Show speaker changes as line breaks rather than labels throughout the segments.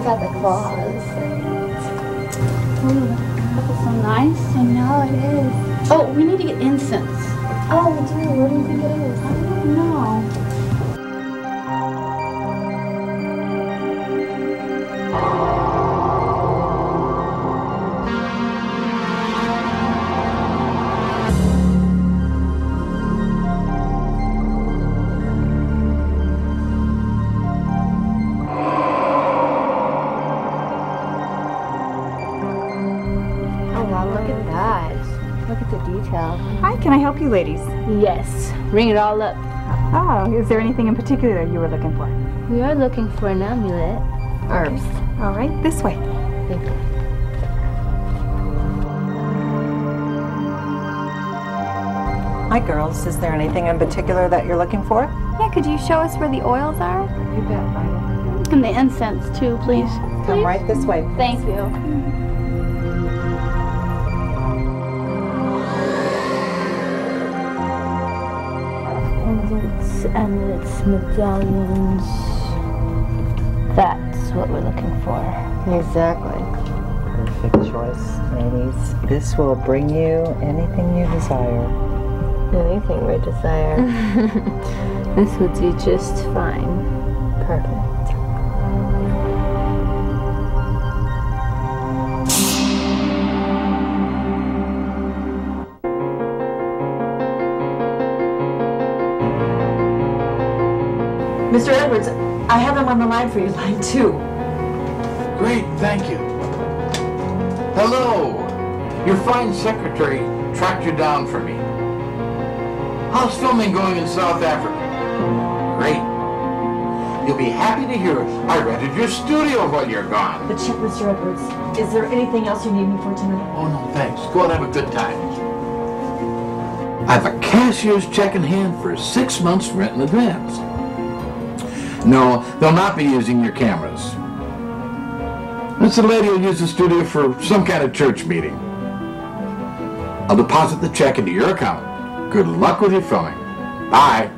got the claws. Ooh, that was so nice.
I know it is.
Oh, we need to get incense.
Oh, we do. Where do you think it is?
I don't know.
Hi, can I help you ladies?
Yes, ring it all up.
Oh, is there anything in particular you were looking for?
We are looking for an amulet. Herbs.
All right, this way.
Thank you.
Hi girls, is there anything in particular that you're looking for?
Yeah, could you show us where the oils are?
You bet, Violet.
And the incense too, please.
Come right this way.
Thank you. Amulets, medallions. That's what we're looking for.
Exactly.
Perfect choice, ladies. This will bring you anything you desire.
Anything we desire.
This will do just fine.
Perfect.
Mr. Edwards, I have him on the line for you, line 2.
Great, thank you. Hello. Your fine secretary tracked you down for me. How's filming going in South Africa? Great. You'll be happy to hear I rented your studio while you're gone.
But check, Mr. Edwards. Is there anything else you need me for tonight?
Oh, no, thanks. Go and have a good time. I have a cashier's check in hand for 6 months' rent in advance. No, they'll not be using your cameras. This lady will use the studio for some kind of church meeting. I'll deposit the check into your account. Good luck with your filming. Bye.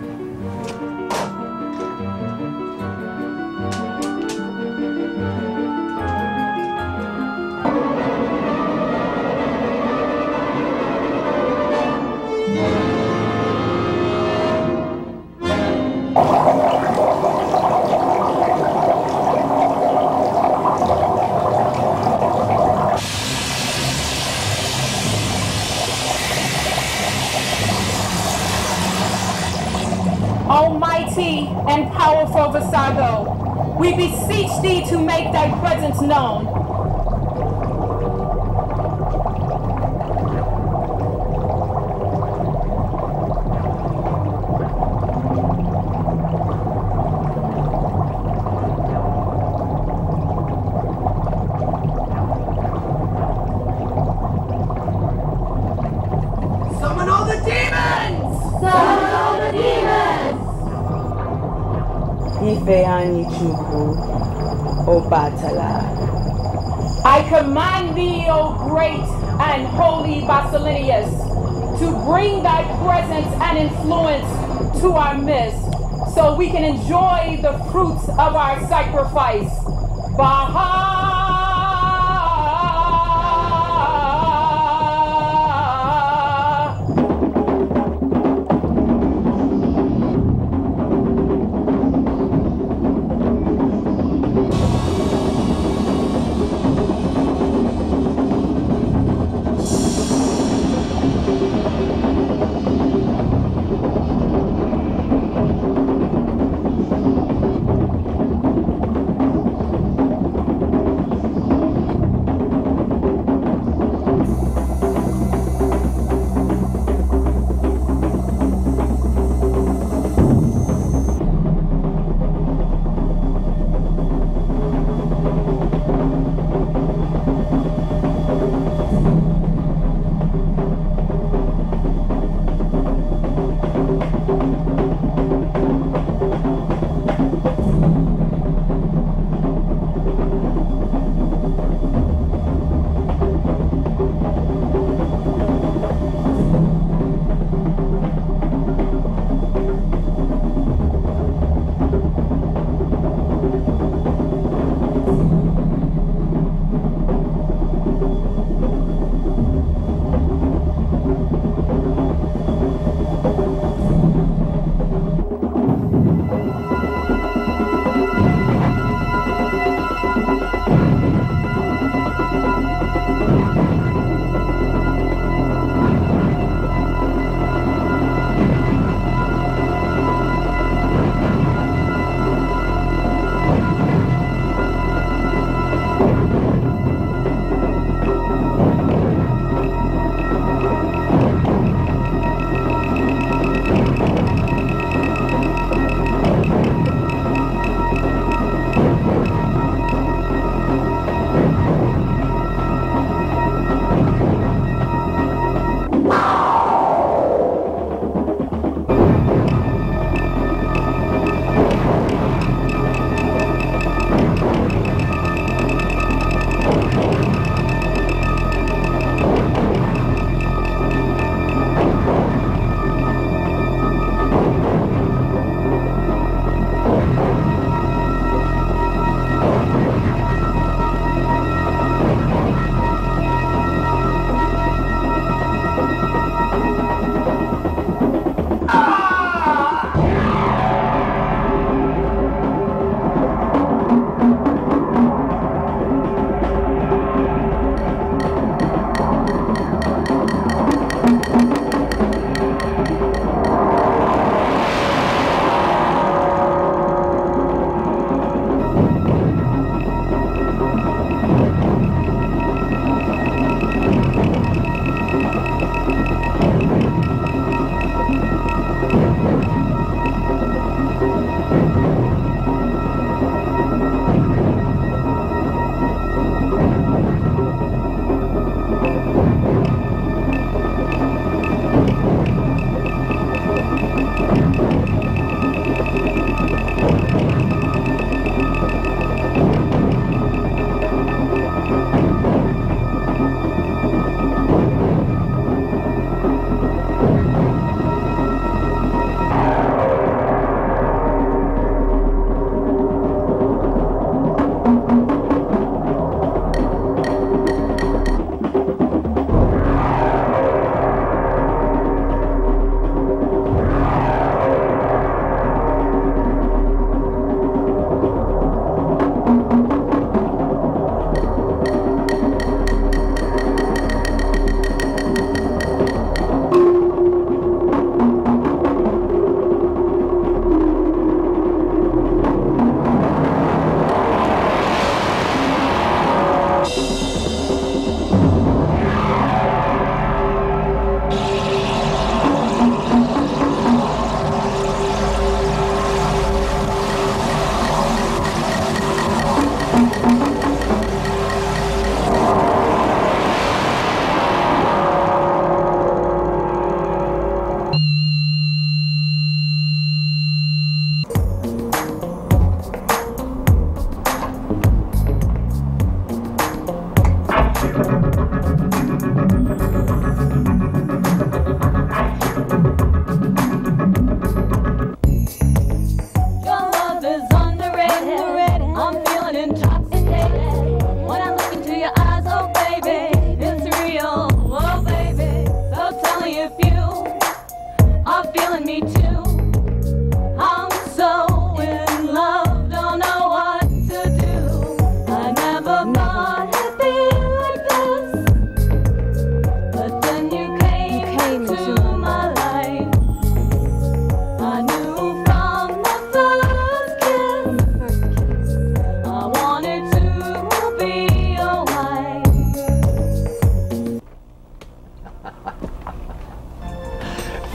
Almighty and powerful Vasago, we beseech thee to make thy presence known. Summon all the demons! Summon all the demons! I command thee, O great and holy Basilinius, to bring thy presence and influence to our midst, so we can enjoy the fruits of our sacrifice. Baha!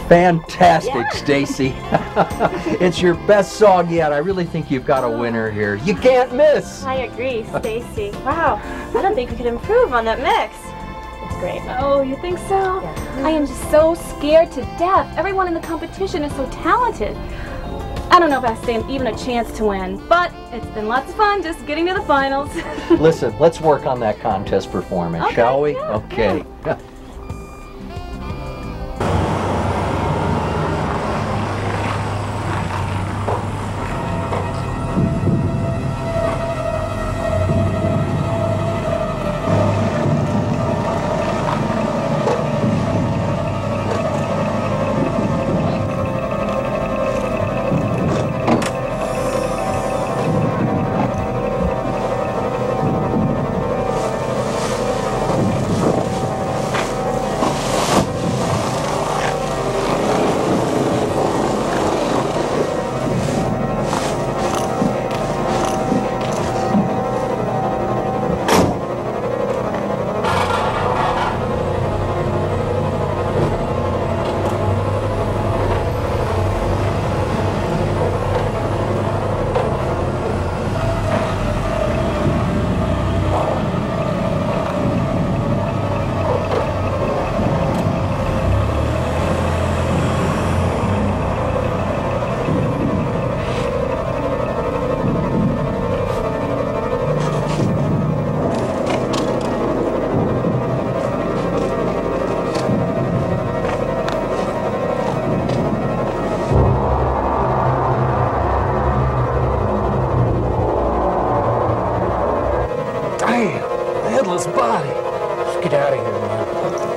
Fantastic, Stacy. It's your best song yet. I really think you've got a winner here. You can't miss.
I agree, Stacy. Wow, I don't think we could improve on that mix. It's great. Oh, you think so? Yeah. I am just so scared to death. Everyone in the competition is so talented. I don't know if I stand even a chance to win, but it's been lots of fun just getting to the finals.
Listen, let's work on that contest performance,
okay,
shall we?
Yeah,
okay.
Yeah.
Body. Let's get out of here, man.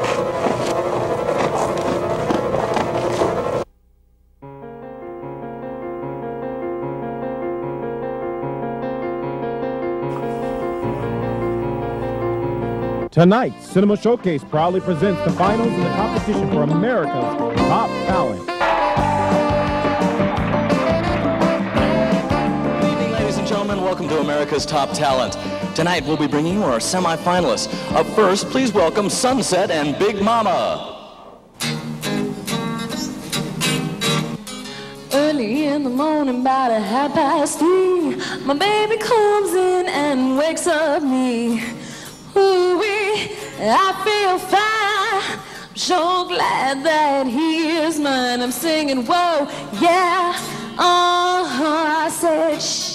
Tonight's Cinema Showcase proudly presents the finals in the competition for America's Top Talent.
Good evening, ladies and gentlemen. Welcome to America's Top Talent. Tonight, we'll be bringing you our semi-finalists. Up first, please welcome Sunset and Big Mama.
Early in the morning, about 3:30, my baby comes in and wakes up me. Ooh-wee, I feel fine. I'm so glad that he is mine. I'm singing, whoa, yeah, I said, shh.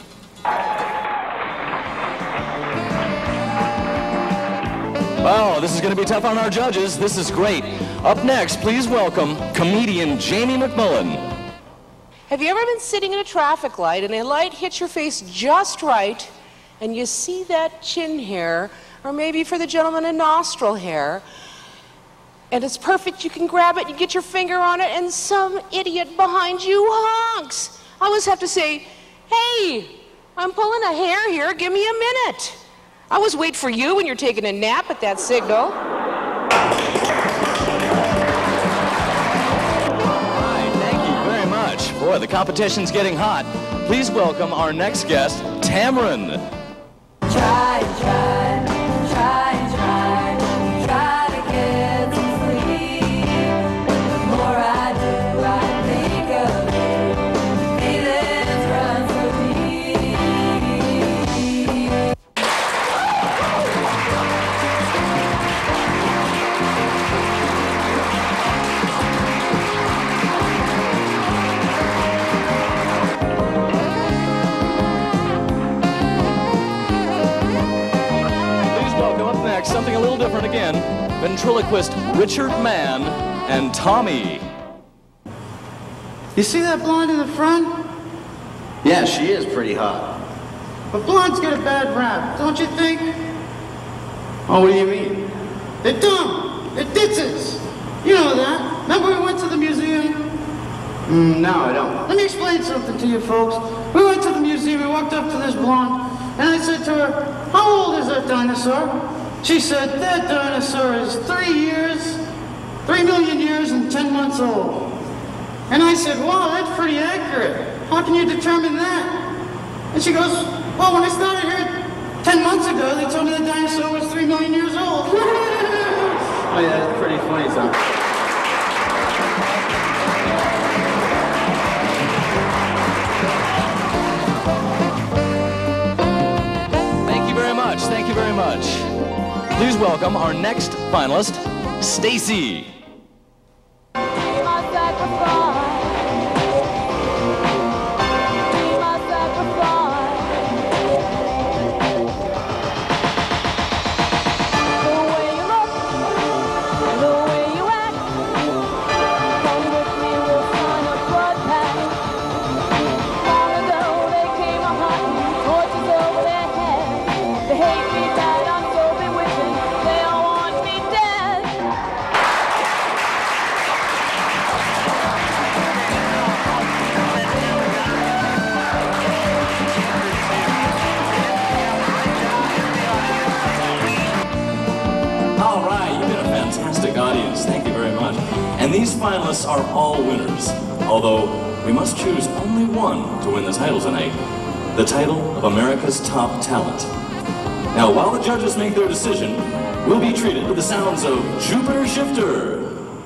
Wow, this is going to be tough on our judges. This is great. Up next, please welcome comedian Jamie McMullen.
Have you ever been sitting in a traffic light and a light hits your face just right and you see that chin hair, or maybe for the gentleman a nostril hair, and it's perfect, you can grab it, you get your finger on it, and some idiot behind you honks. I always have to say, hey, I'm pulling a hair here, give me a minute. I always wait for you when you're taking a nap at that signal.
All right, thank you very much. Boy, the competition's getting hot. Please welcome our next guest, Tamron.
Try to get some sleep. The more I do, I think of you. Feelings run so deep.
Something a little different again. Ventriloquist Richard Mann and Tommy.
You see that blonde in the front?
Yeah, she is pretty hot.
But blondes get a bad rap, don't you think?
Oh, what do you mean?
They're dumb. They're ditzes. You know that. Remember we went to the museum?
No, I don't.
Let me explain something to you folks. We went to the museum, we walked up to this blonde, and I said to her, how old is that dinosaur? She said, that dinosaur is 3 million years and 10 months old. And I said, wow, that's pretty accurate. How can you determine that? And she goes, well, when I started here 10 months ago, they told me the dinosaur was 3 million years old.
Oh yeah, that's pretty funny, son.
stage. Please welcome our next finalist, Stacy. Thank you very much. And these finalists are all winners, although we must choose only one to win the title tonight, the title of America's Top Talent. Now, while the judges make their decision, we'll be treated to the sounds of Jupiter Shifter.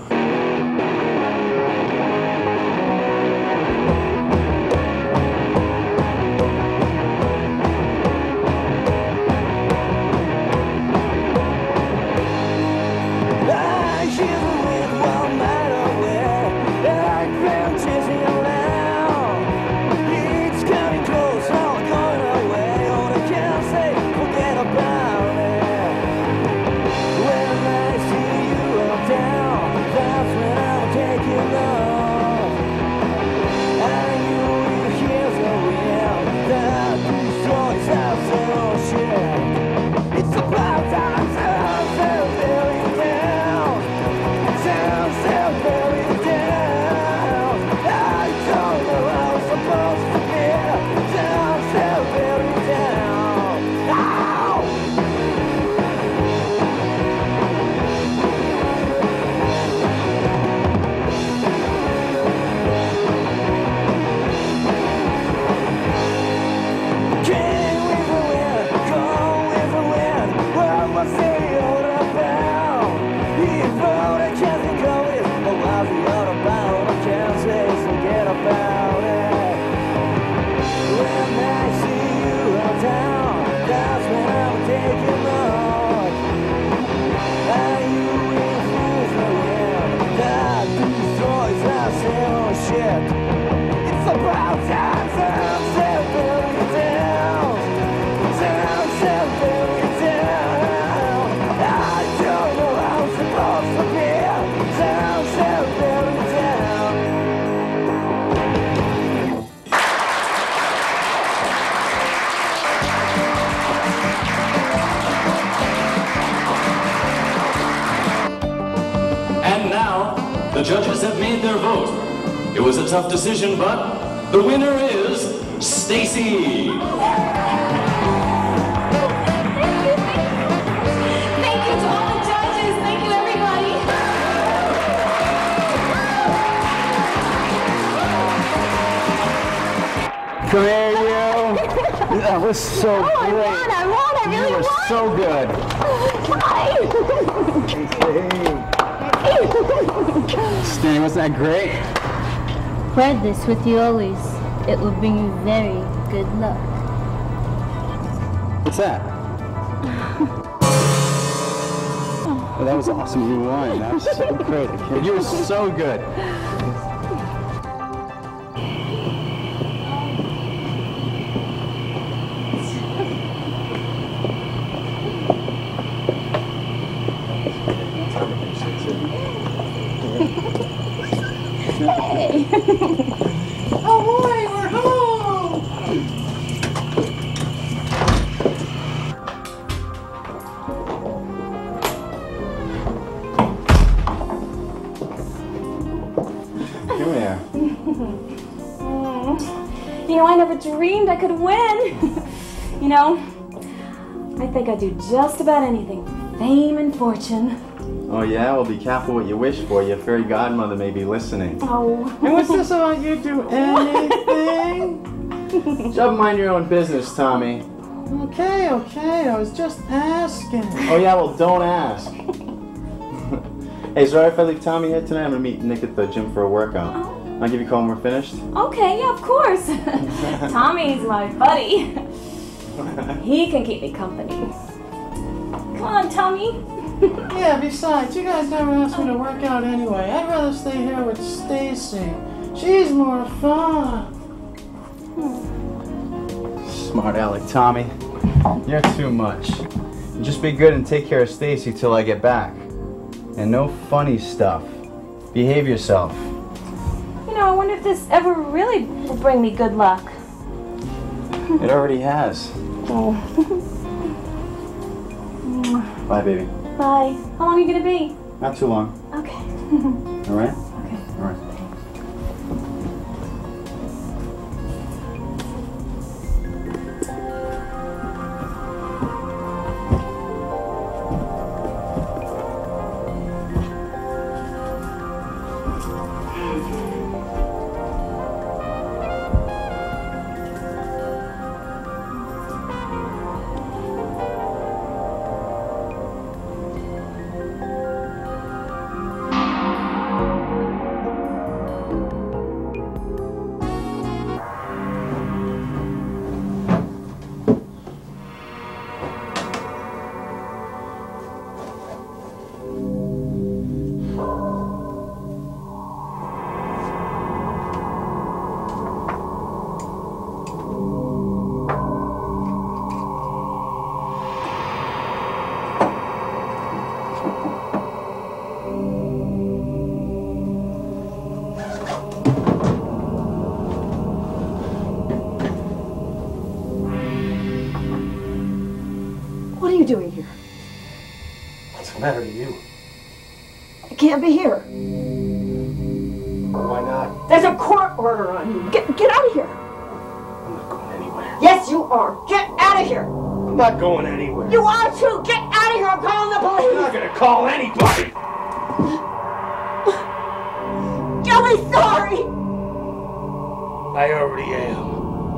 The judges have made their vote. It was a tough decision, but the winner is Stacy.
Thank you to all the judges. Thank you, everybody.
Come here, you. That was so great.
I won, I really won.
You were so good. Stan, wasn't that great?
Wear this with you always. It will bring you very good luck.
What's that? Oh, that was awesome. You won. That was so great. You were so good.
Oh boy, we're home!
Come here.
You know, I never dreamed I could win. You know, I think I'd do just about anything for fame and fortune.
Oh yeah? Well, be careful what you wish for. Your fairy godmother may be listening.
Oh.
And what's this about you do anything? Just mind your own business, Tommy.
Okay, I was just asking.
Oh yeah, well don't ask. Hey, sorry if I leave Tommy here tonight. I'm gonna meet Nick at the gym for a workout. I'll give you a call when we're finished.
Okay, yeah, of course. Tommy's my buddy. He can keep me company. Come on, Tommy.
Yeah, besides, you guys never asked me to work out anyway. I'd rather stay here with Stacy. She's more fun.
Smart aleck, Tommy. You're too much. Just be good and take care of Stacy till I get back. And no funny stuff. Behave yourself.
You know, I wonder if this ever really will bring me good luck.
It already has.
Oh.
Bye, baby.
Bye. How long are you gonna be?
Not too long.
Okay.
All right?
Okay.
All right.
What are you doing here?
What's the matter to you?
I can't be here.
Why not?
There's a court order on you. Get out of here.
I'm not going anywhere.
Yes, you are. Get out of here.
I'm not going anywhere.
You are too. Get out of here. I'm calling the police.
I'm not going to call anybody.
You'll be sorry.
I already am.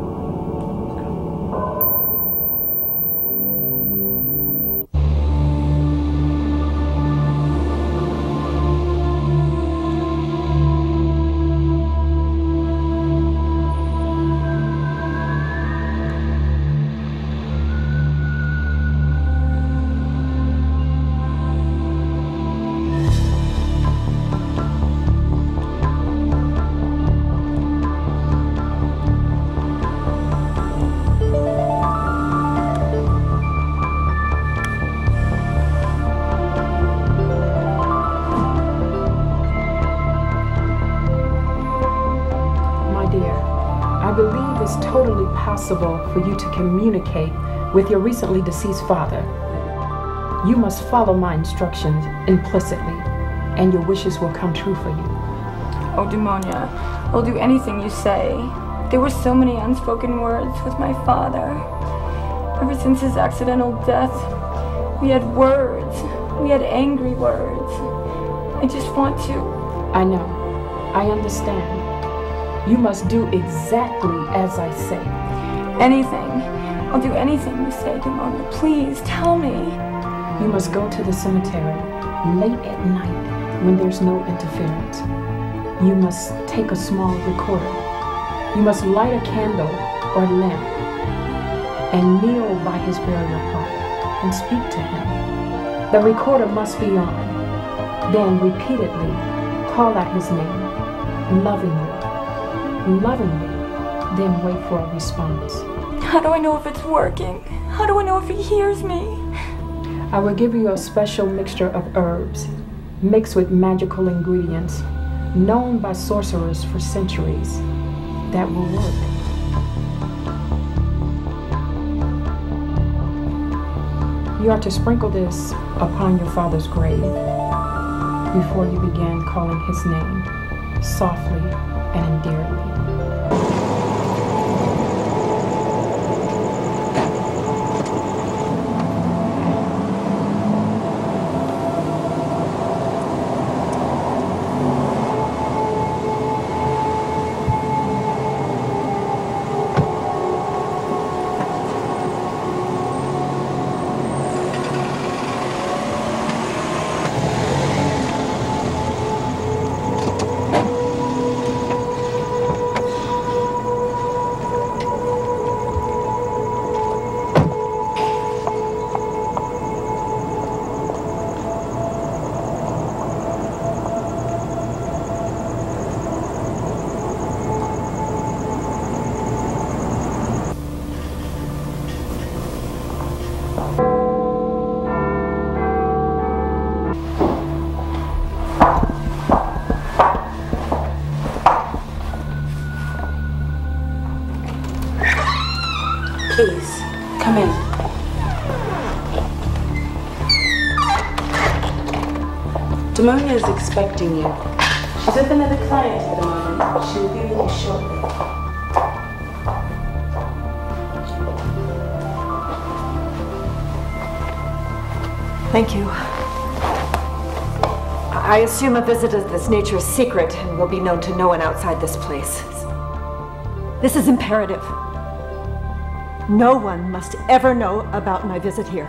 For you to communicate with your recently deceased father. You must follow my instructions implicitly, and your wishes will come true for you.
Oh, Demonia, I'll do anything you say. There were so many unspoken words with my father. Ever since his accidental death, we had words. We had angry words. I just want to...
I know. I understand. You must do exactly as I say.
Anything. I'll do anything you say, Demonia. Please, tell me.
You must go to the cemetery late at night when there's no interference. You must take a small recorder. You must light a candle or lamp and kneel by his burial plot and speak to him. The recorder must be on. Then repeatedly call out his name, lovingly, then wait for a response.
How do I know if it's working? How do I know if he hears me?
I will give you a special mixture of herbs mixed with magical ingredients known by sorcerers for centuries that will work. You are to sprinkle this upon your father's grave before you begin calling his name softly and endearingly. Demonia is expecting you. She's with another client at the moment. She will be with you shortly.
Thank you. I assume a visit of this nature is secret and will be known to no one outside this place. This is imperative. No one must ever know about my visit here.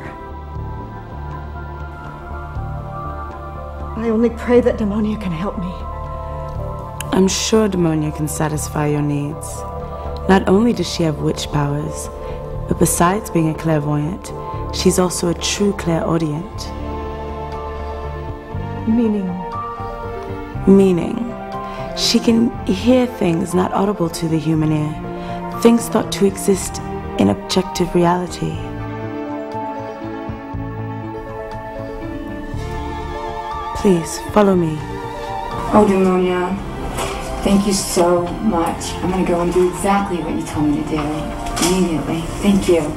I only pray that Demonia can help me.
I'm sure Demonia can satisfy your needs. Not only does she have witch powers, but besides being a clairvoyant, she's also a true clairaudient. Meaning, she can hear things not audible to the human ear, things thought to exist in objective reality. Please, follow me.
Oh, Demonia, thank you so much. I'm gonna go and do exactly what you told me to do. Immediately. Thank you.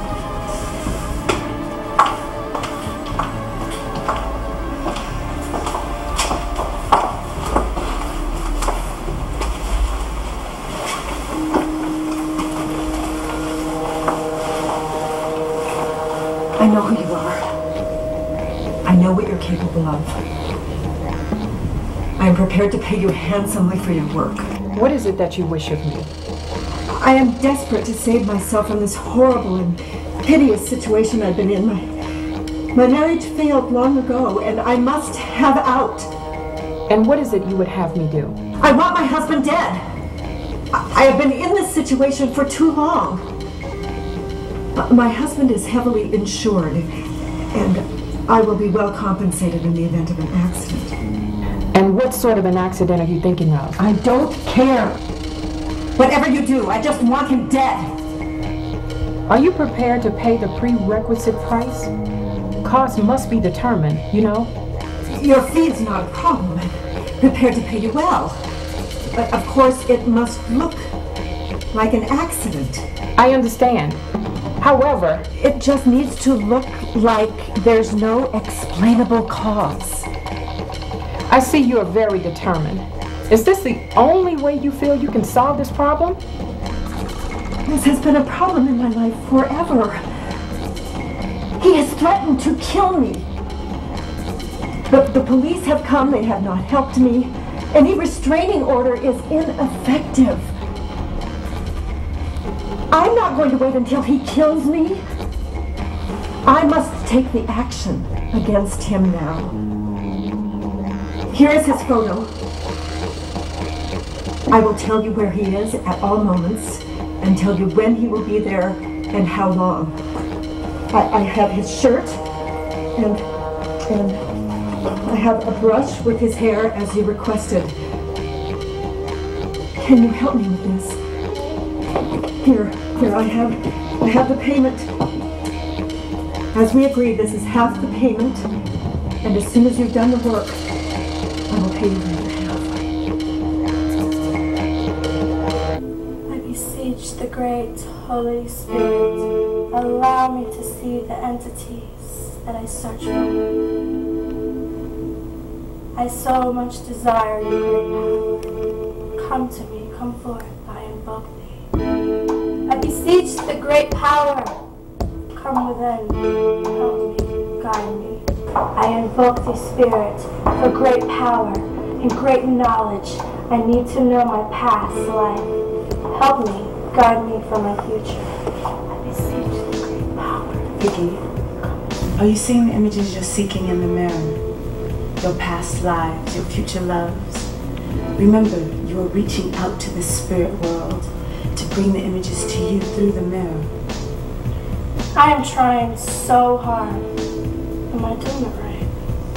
I know who you are. I know what you're capable of. I am prepared to pay you handsomely for your work.
What is it that you wish of me?
I am desperate to save myself from this horrible and hideous situation I've been in. My marriage failed long ago, and I must have out.
And what is it you would have me do?
I want my husband dead. I have been in this situation for too long. My husband is heavily insured, and I will be well compensated in the event of an accident.
And what sort of an accident are you thinking of?
I don't care. Whatever you do, I just want him dead.
Are you prepared to pay the prerequisite price? Cost must be determined, you know?
Your fee's not a problem. I'm prepared to pay you well. But of course, it must look like an accident.
I understand. However,
it just needs to look like there's no explainable cause.
I see you are very determined. Is this the only way you feel you can solve this problem?
This has been a problem in my life forever. He has threatened to kill me. The police have come, they have not helped me. Any restraining order is ineffective. I'm not going to wait until he kills me. I must take the action against him now. Here is his photo. I will tell you where he is at all moments and tell you when he will be there and how long. I have his shirt and I have a brush with his hair as he requested. Can you help me with this? Here, I have the payment. As we agreed, this is half the payment, and as soon as you've done the work, I will pay you the other half.
I beseech the great Holy Spirit, allow me to see the entities that I search for. I so much desire your great power. Come to me, come forth, I invoke thee. I beseech the great power. Come within, help me, guide me. I invoke thee, Spirit, for great power and great knowledge. I need to know my past life. Help me, guide me for my future. I beseech the great power.
Vicky, are you seeing the images you're seeking in the mirror? Your past lives, your future loves. Remember, you are reaching out to the spirit world to bring the images to you through the mirror.
I am trying so hard. Am I doing it right?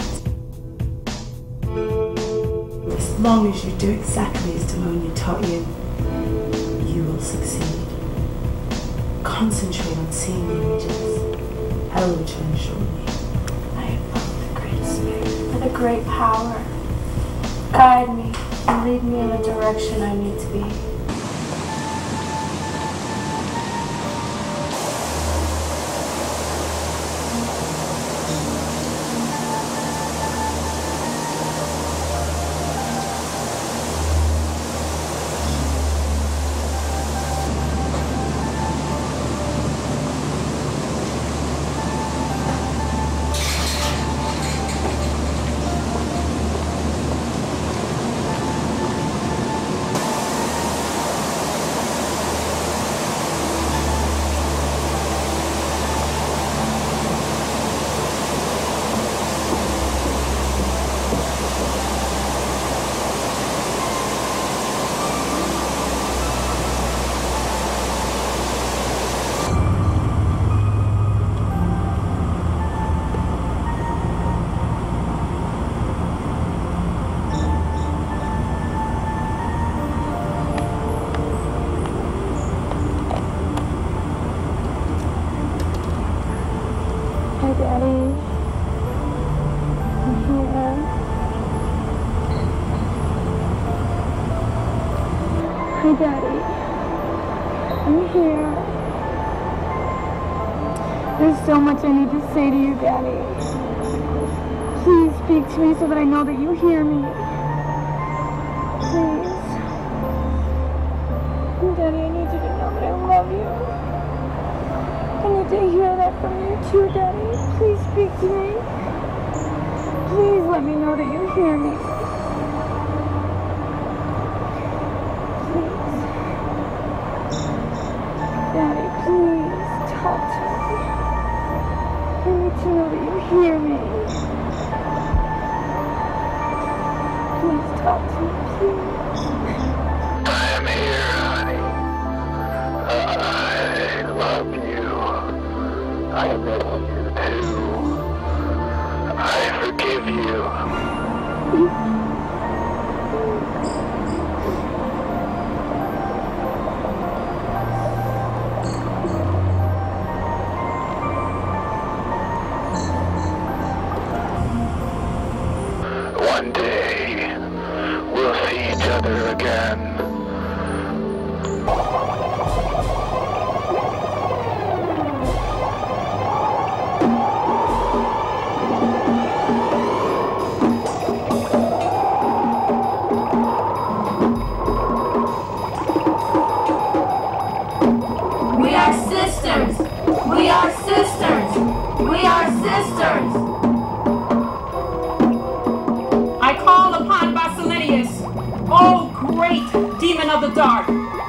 As long as you do exactly as Demonia taught you, you will succeed. Concentrate on seeing the images. I will return shortly.
I invoke the great spirit for the great power. Guide me and lead me in the direction I need to be. Hi, Daddy. I'm here. There's so much I need to say to you, Daddy. Please speak to me so that I know that you hear me. Please. Daddy, I need you to know that I love you. I need to hear that from you too, Daddy. Please speak to me. Please let me know that you hear me. Please. Daddy, please talk to me. I need to know that you hear me. Please talk to me, please.
I am here, honey. I love you. I miss you too. I forgive you. One day, we'll see each other again.
We are sisters! We are sisters! We are sisters!
I call upon Basileus, O great demon of the dark.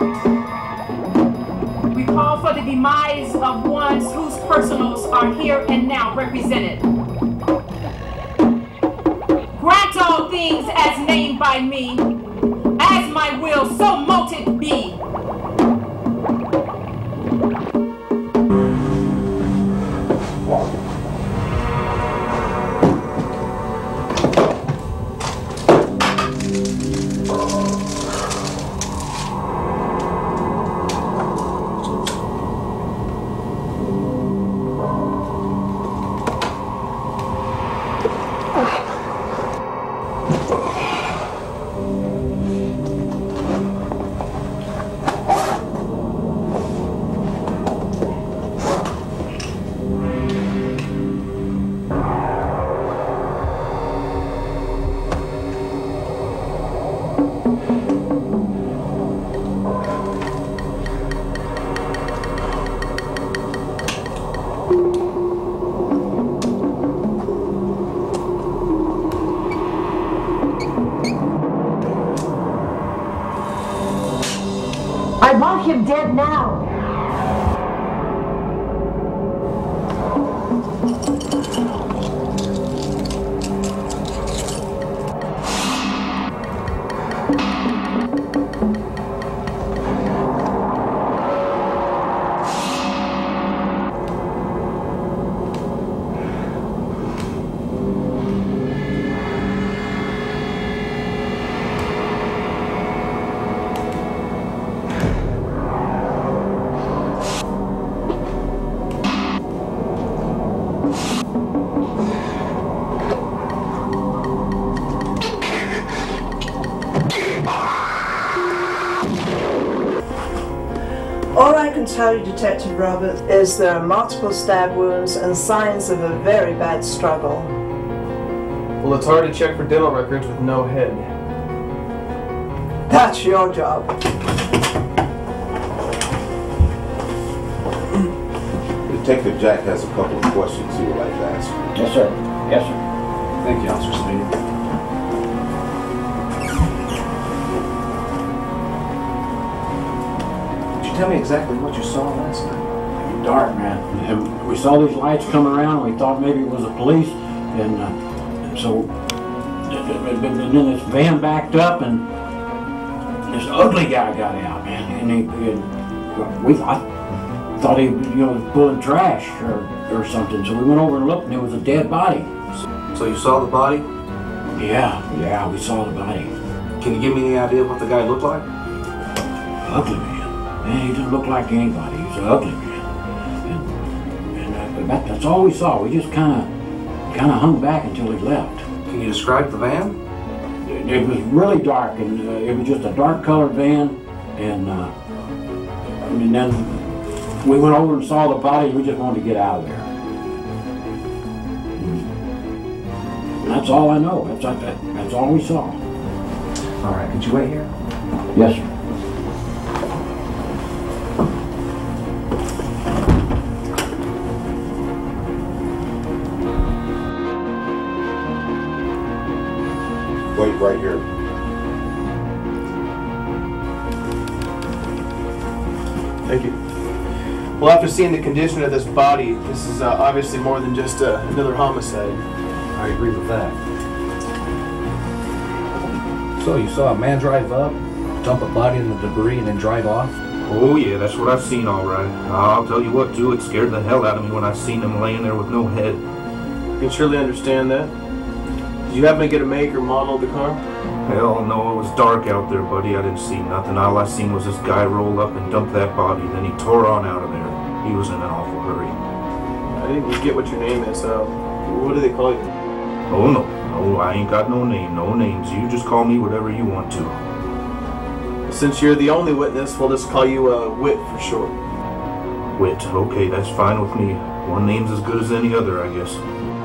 We call for the demise of ones whose personals are here and now represented. Grant all things as named by me, as my will, so mote it be.
I want him dead now.
All I can tell you, Detective Roberts, is there are multiple stab wounds and signs of a very bad struggle.
Well, it's hard to check for dental records with no head.
That's your job.
Detective Jack has a couple of questions he would like to ask.
Yes, sir. Yes, sir.
Thank you, Officer Senita. Tell me exactly what you saw last night.
Dark, man. And we saw these lights come around. We thought maybe it was the police, and so then this van backed up, and this ugly guy got out, man. And I thought he, was pulling trash or something. So we went over and looked, and it was a dead body.
So you saw the body?
Yeah, we saw the body.
Can you give me any idea what the guy looked like?
Ugly man. Man, he didn't look like anybody. He was an ugly man. And that's all we saw. We just kind of hung back until he left.
Can you describe the van?
It was really dark, and it was just a dark colored van. And then we went over and saw the body. We just wanted to get out of there. And that's all I know. That's all we saw.
All right, could you wait here?
Yes, sir.
Wait right here.
Thank you. Well, after seeing the condition of this body, this is obviously more than just another homicide.
I agree with that. So you saw a man drive up, dump a body in the debris, and then drive off?
Oh yeah, that's what I've seen all right. I'll tell you what too, it scared the hell out of me when I seen him laying there with no head.
You can surely understand that. Did you happen to get a make or model of the car?
Hell no, it was dark out there, buddy. I didn't see nothing. All I seen was this guy roll up and dump that body. Then he tore on out of there. He was in an awful hurry.
I didn't get what your name is. What do they call you?
Oh no, no, I ain't got no name, no names. You just call me whatever you want to.
Since you're the only witness, we'll just call you Whit for short.
Whit, okay, that's fine with me. One name's as good as any other, I guess.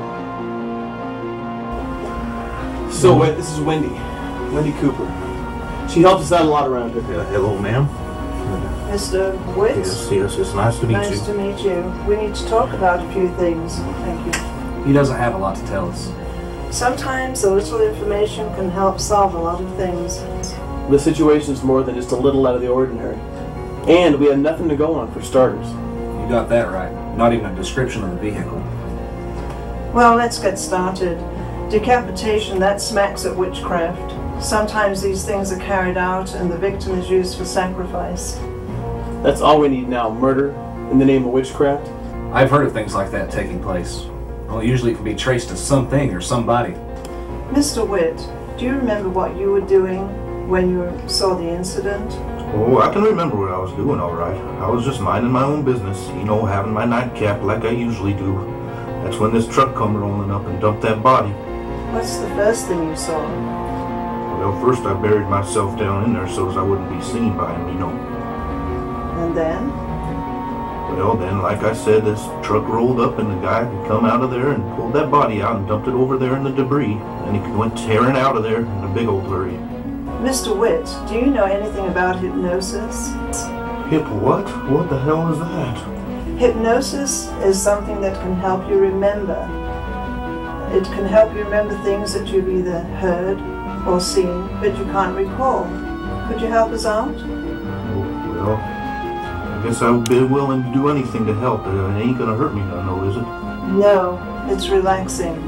So Whit, this is Wendy. Wendy Cooper. She helps us out a lot around here.
Hello, ma'am.
Mr. Witt?
Yes, it's nice to meet you.
Nice to meet you. We need to talk about a few things. Thank you.
He doesn't have a lot to tell us.
Sometimes a little information can help solve a lot of things.
The situation's more than just a little out of the ordinary. And we have nothing to go on for starters.
You got that right. Not even a description of the vehicle.
Well, let's get started. Decapitation, that smacks at witchcraft. Sometimes these things are carried out and the victim is used for sacrifice.
That's all we need now, murder in the name of witchcraft.
I've heard of things like that taking place. Well, usually it can be traced to something or somebody.
Mr. Witt, do you remember what you were doing when you saw the incident?
Oh, I can remember what I was doing, all right. I was just minding my own business, you know, having my nightcap like I usually do. That's when this truck come rolling up and dumped that body.
What's the first thing you saw?
Well, first I buried myself down in there so as I wouldn't be seen by him, you know.
And then?
Well, then, like I said, this truck rolled up and the guy could come out of there and pulled that body out and dumped it over there in the debris. And he went tearing out of there in a big old hurry.
Mr. Witt, do you know anything about hypnosis?
What? What the hell is that?
Hypnosis is something that can help you remember. It can help you remember things that you've either heard or seen, but you can't recall. Could you help us out?
Well, I guess I would be willing to do anything to help. It ain't gonna hurt me none, though, is it?
No, it's relaxing.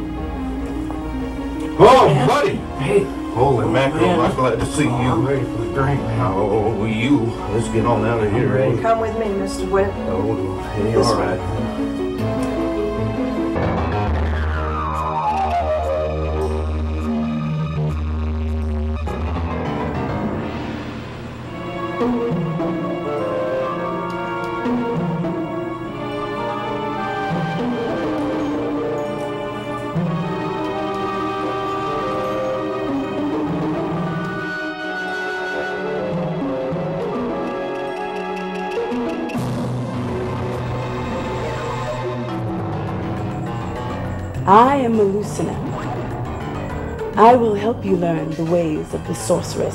Oh, buddy! Hey! Holy mackerel, I'm glad to see you. I'm ready for the drink. Oh, you. Let's get on out of here.
Come with me, Mr. Witt.
Oh, hey,
This
all
way.
right.
I am Malucina. I will help you learn the ways of the sorceress.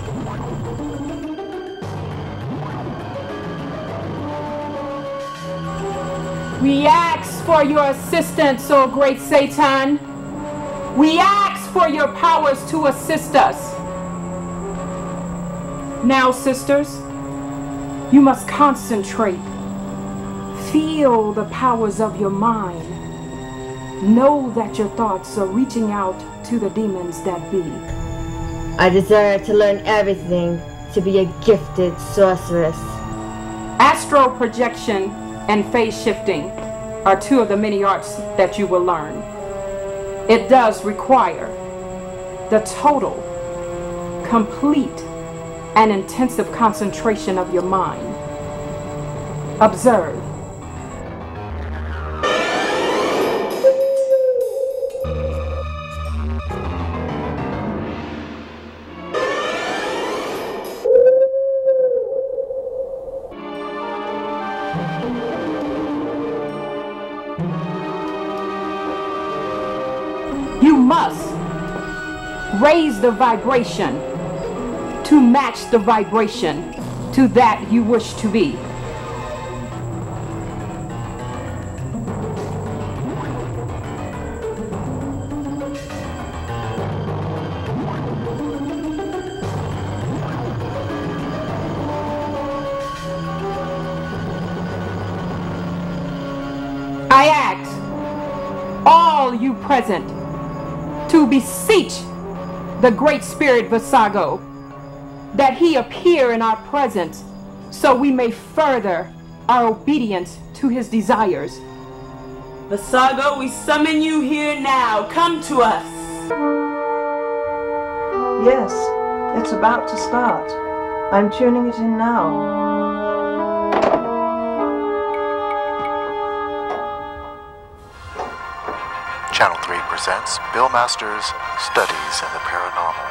We ask for your assistance, O great Satan. We ask for your powers to assist us. Now, sisters, you must concentrate. Feel the powers of your mind. Know that your thoughts are reaching out to the demons that be.
I desire to learn everything to be a gifted sorceress.
Astral projection and phase shifting are two of the many arts that you will learn. It does require the total, complete, and intensive concentration of your mind. Observe. must raise the vibration to match the vibration to that you wish to be. I ask all you present to beseech the Great Spirit Vasago that he appear in our presence so we may further our obedience to his desires.
Vasago, we summon you here now. Come to us.
Yes, it's about to start. I'm tuning it in now.
Channel 3 presents Bill Masters' Studies in the Paranormal.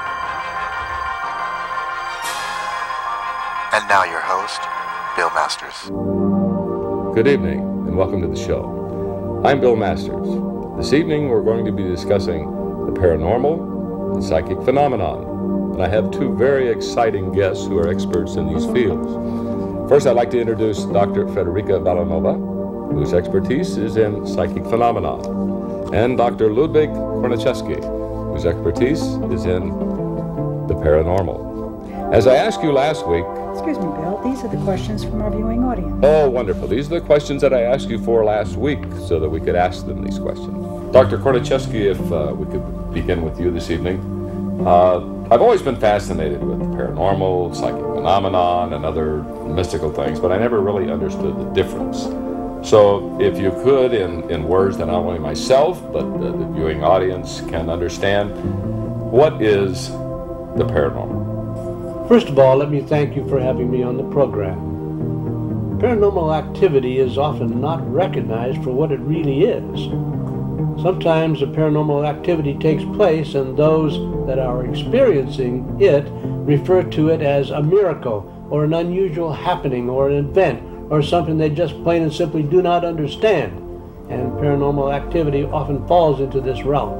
And now your host, Bill Masters.
Good evening, and welcome to the show. I'm Bill Masters. This evening we're going to be discussing the paranormal and psychic phenomenon. And I have two very exciting guests who are experts in these fields. First, I'd like to introduce Dr. Federica Valanova, whose expertise is in psychic phenomena, and Dr. Ludwig Kornaczewski, whose expertise is in the paranormal. As I asked you last week...
Excuse me, Bill, these are the questions from our viewing audience.
Oh, wonderful. These are the questions that I asked you for last week so that we could ask them these questions. Dr. Kornaczewski, if we could begin with you this evening. I've always been fascinated with paranormal, psychic phenomenon, and other mystical things, but I never really understood the difference. So if you could, in words that not only myself, but the viewing audience can understand, what is the paranormal?
First of all, let me thank you for having me on the program. Paranormal activity is often not recognized for what it really is. Sometimes a paranormal activity takes place and those that are experiencing it refer to it as a miracle or an unusual happening or an event, or something they just plain and simply do not understand. And paranormal activity often falls into this realm.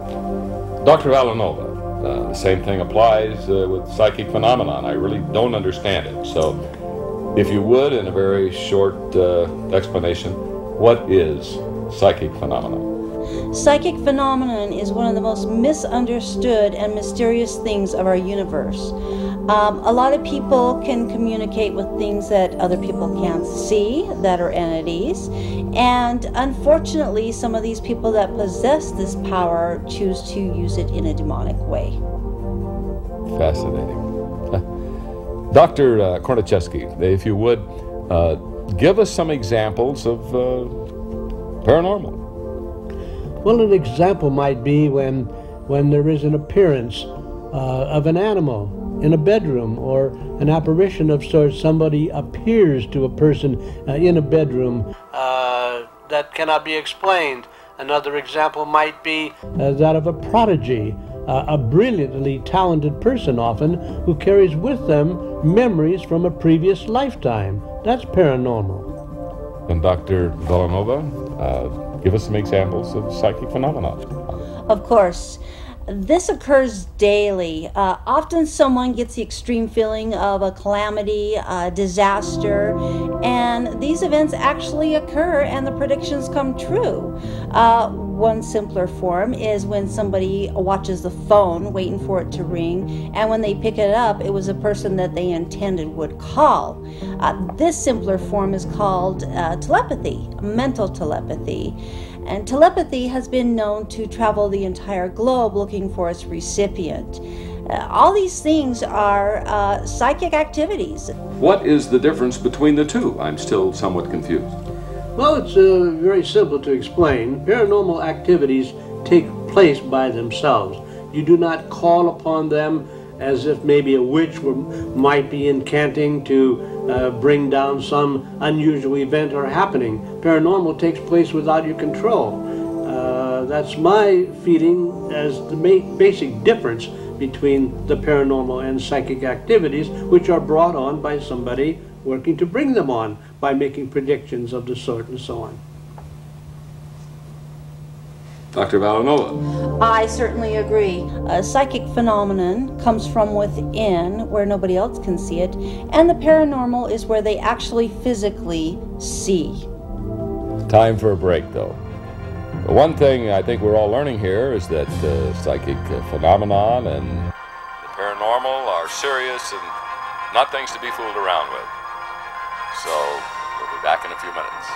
Dr. Valanova, the same thing applies with psychic phenomenon. I really don't understand it. So if you would, in a very short explanation, what is psychic phenomenon?
Psychic phenomenon is one of the most misunderstood and mysterious things of our universe. A lot of people can communicate with things that other people can't see, that are entities, and unfortunately some of these people that possess this power choose to use it in a demonic way.
Fascinating. Dr. Kornaczewski, if you would, give us some examples of paranormal.
Well, an example might be when there is an appearance of an animal in a bedroom, or an apparition of sorts. Somebody appears to a person in a bedroom that cannot be explained. Another example might be that of a prodigy, a brilliantly talented person often who carries with them memories from a previous lifetime. That's paranormal.
And Dr. Valanova, give us some examples of psychic phenomena.
Of course. This occurs daily. Often someone gets the extreme feeling of a calamity, a disaster, and these events actually occur and the predictions come true. One simpler form is when somebody watches the phone waiting for it to ring, and when they pick it up, it was a person that they intended would call. This simpler form is called telepathy, mental telepathy. And telepathy has been known to travel the entire globe looking for its recipient. All these things are psychic activities.
What is the difference between the two? I'm still somewhat confused.
Well, it's very simple to explain. Paranormal activities take place by themselves. You do not call upon them as if maybe a witch might be incanting to bring down some unusual event or happening. Paranormal takes place without your control. That's my feeling as the basic difference between the paranormal and psychic activities, which are brought on by somebody working to bring them on by making predictions of the sort and so on.
Dr. Villanova?
I certainly agree. A psychic phenomenon comes from within, where nobody else can see it, and the paranormal is where they actually physically see.
Time for a break, though. The one thing I think we're all learning here is that psychic phenomenon and the paranormal are serious and not things to be fooled around with. So, we'll be back in a few minutes.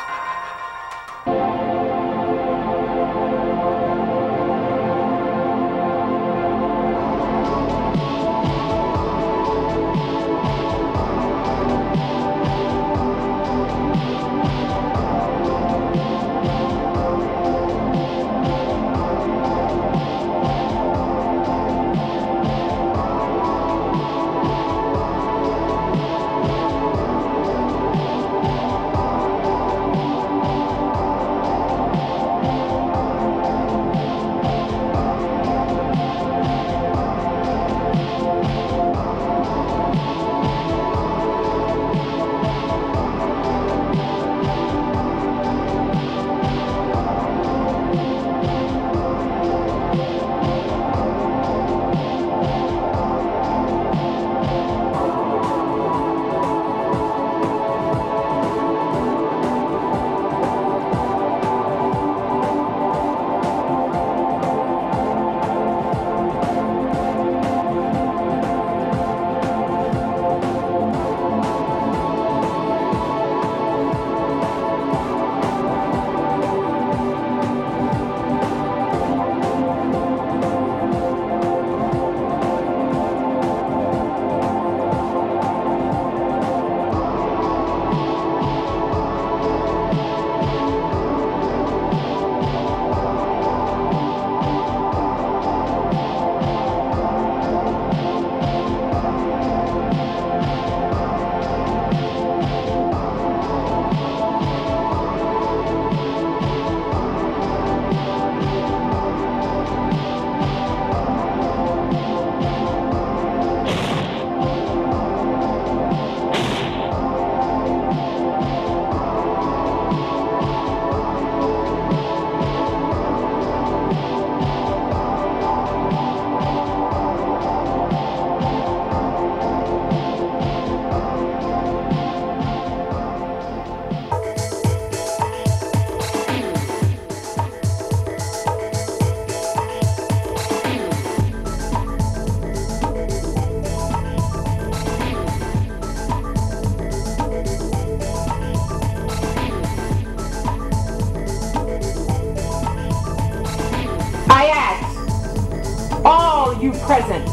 You present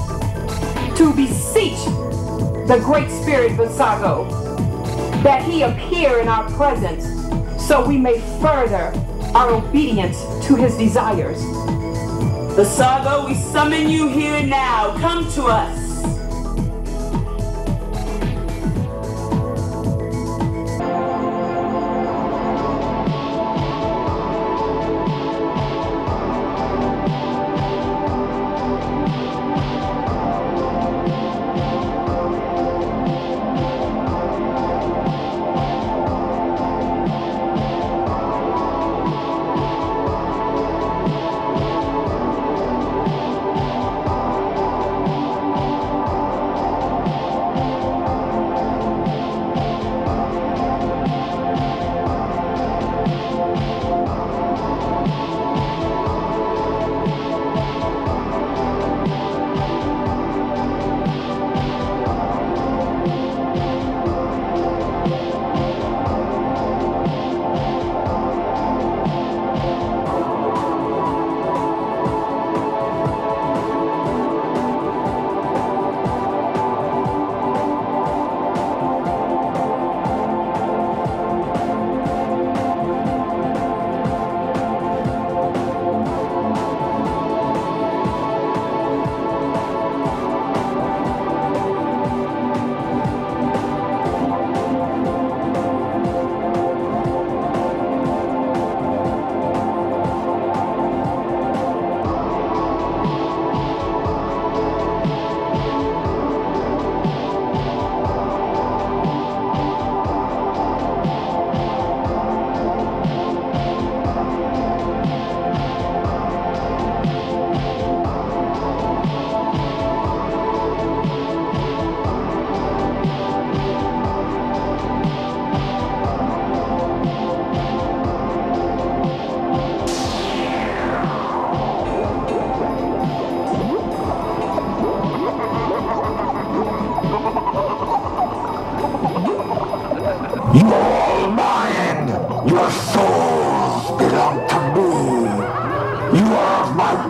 to beseech the Great Spirit Vasago that he appear in our presence so we may further our obedience to his desires.
Vasago, we summon you here now. Come to us.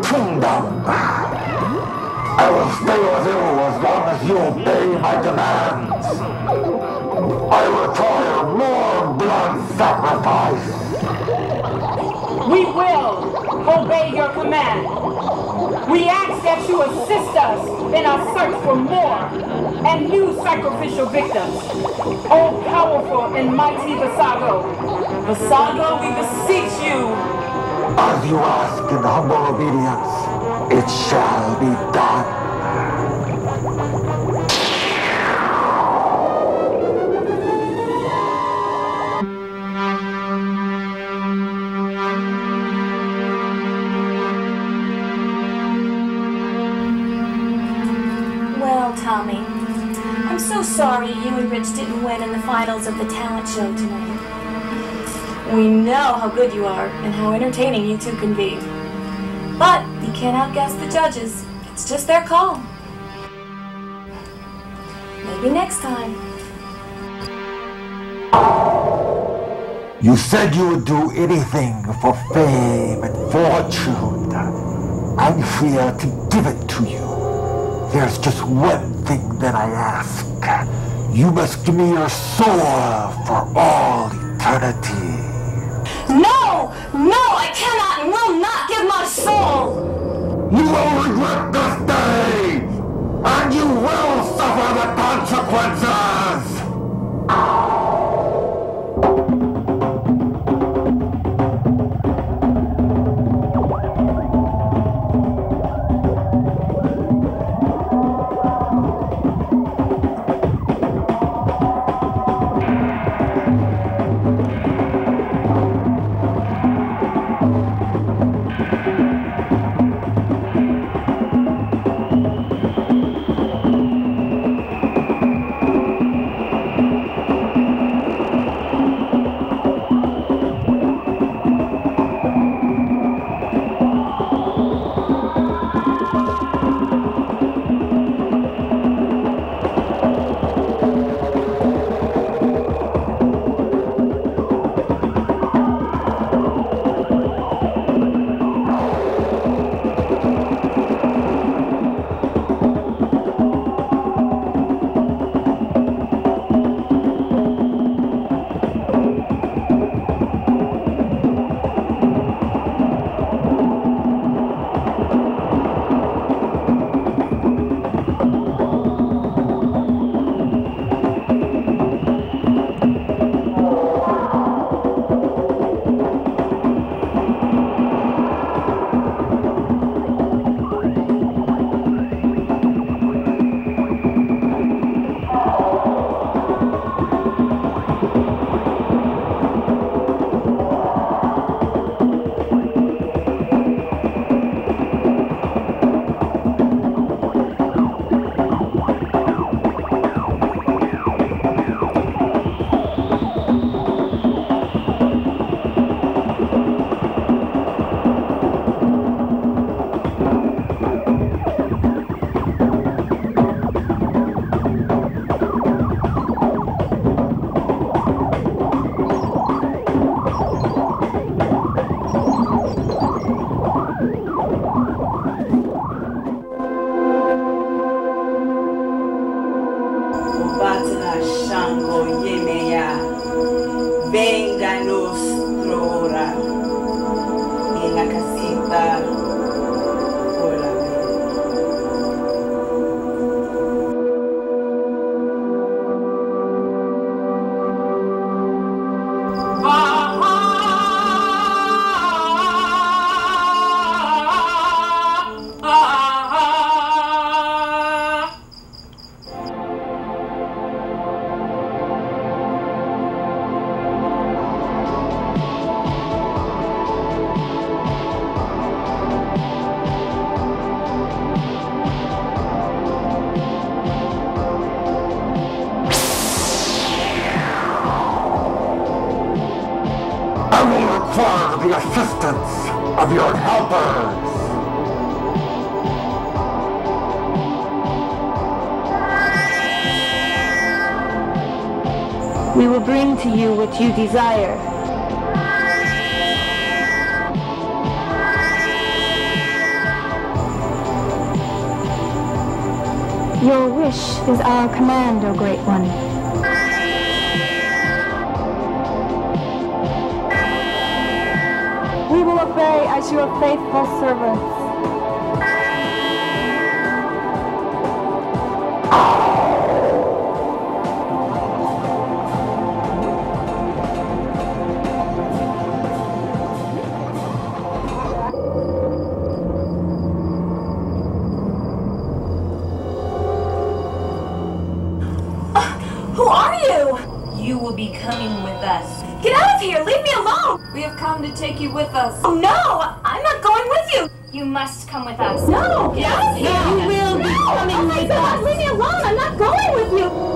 kingdom. I will stay with you as long as you obey my demands. I require more blood sacrifice.
We will obey your command. We ask that you assist us in our search for more and new sacrificial victims. O powerful and mighty Visago, Visago, we beseech you.
As you ask in humble obedience, it shall be done.
Well, Tommy, I'm so sorry you and Rich didn't win in the finals of the talent show tonight. We know how good you are and how entertaining you two can be. But you can't outguess the judges. It's just their call. Maybe next time.
You said you would do anything for fame and fortune. I'm here to give it to you. There's just one thing that I ask. You must give me your soul for all eternity.
No! No, I cannot and will not give my soul!
You will regret this day! And you will suffer the consequences! The assistance of your helpers.
We will bring to you what you desire.
Your wish is our command, O Great One. We will obey as your faithful servants.
Who are you? You will be coming with us. Get out of here! Leave me alone! We have come to take you with us. Oh, no! I'm not going with you! You must come with us. No! Get out of here! You will be coming with us. Leave me alone! I'm not going with you!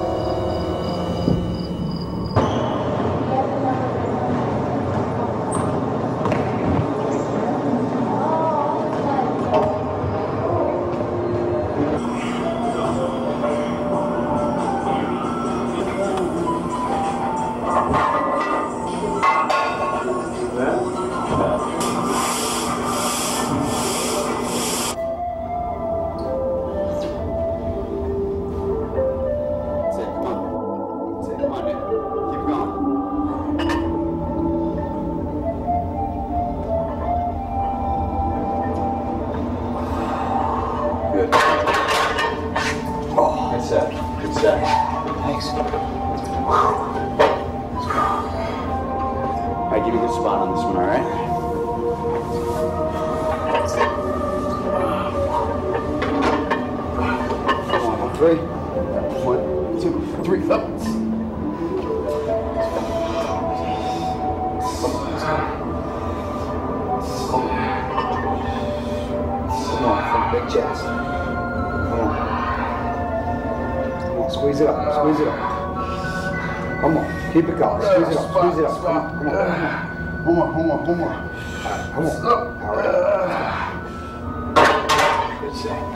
Keep it going. Squeeze it up. Squeeze it up. Come on. Come on. One more. Come on. All right. Good shot.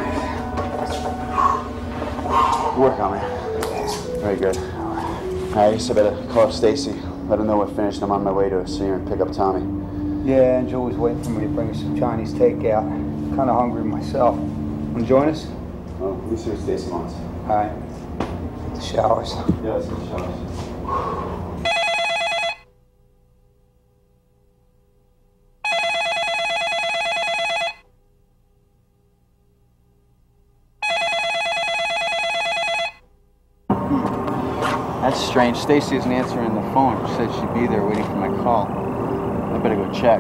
Good work on me. Very good. I guess I better call Stacy. Let her know we're finished. I'm on my way to see her and pick up Tommy.
Yeah, Angel was waiting for me to bring her some Chinese takeout. Kind of hungry myself. Want to join us?
Well, let me see what Stacy wants.
All right. The showers.
Yeah, let's get the showers.
That's strange. Stacy isn't answering the phone. She said she'd be there waiting for my call. I better go check.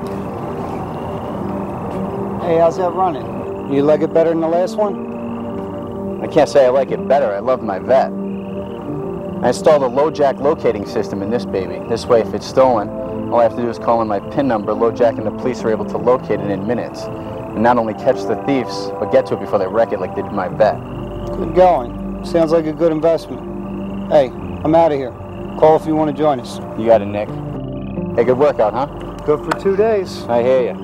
Hey, how's that running? You like it better than the last one?
I can't say I like it better. I love my vet. I installed a LoJack locating system in this baby. This way, if it's stolen, all I have to do is call in my PIN number. LoJack and the police are able to locate it in minutes. And not only catch the thieves, but get to it before they wreck it like they did my vet.
Good going. Sounds like a good investment. Hey, I'm out of here. Call if you want to join us.
You got it, Nick. Hey, good workout, huh?
Good for 2 days.
I hear you.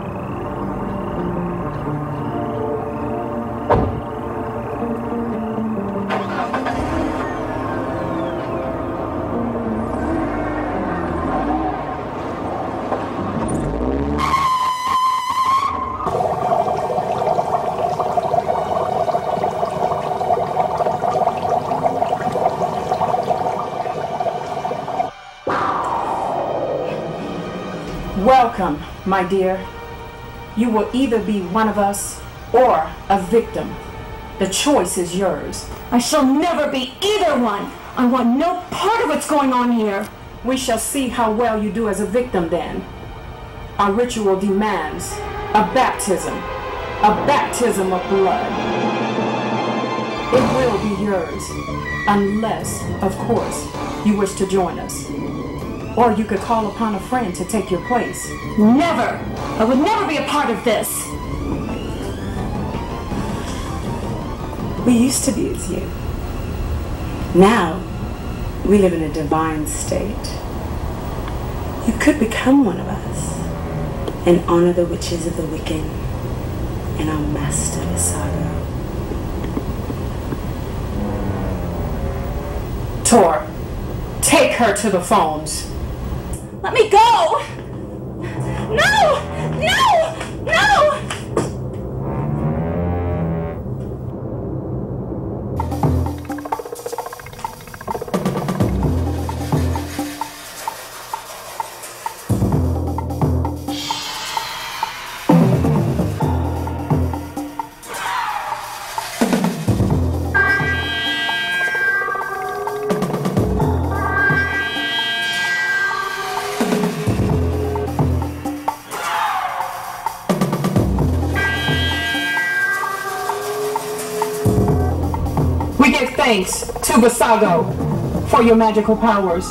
Welcome, my dear. You will either be one of us or a victim. The choice is yours.
I shall never be either one. I want no part of what's going on here.
We shall see how well you do as a victim then. Our ritual demands a baptism of blood. It will be yours, unless, of course, you wish to join us. Or you could call upon a friend to take your place.
Never! I would never be a part of this!
We used to be as you. Now, we live in a divine state. You could become one of us and honor the witches of the Wiccan and our master Visago. Tor, take her to the phones.
Let me go! No! No! No!
thanks to Basago for your magical powers.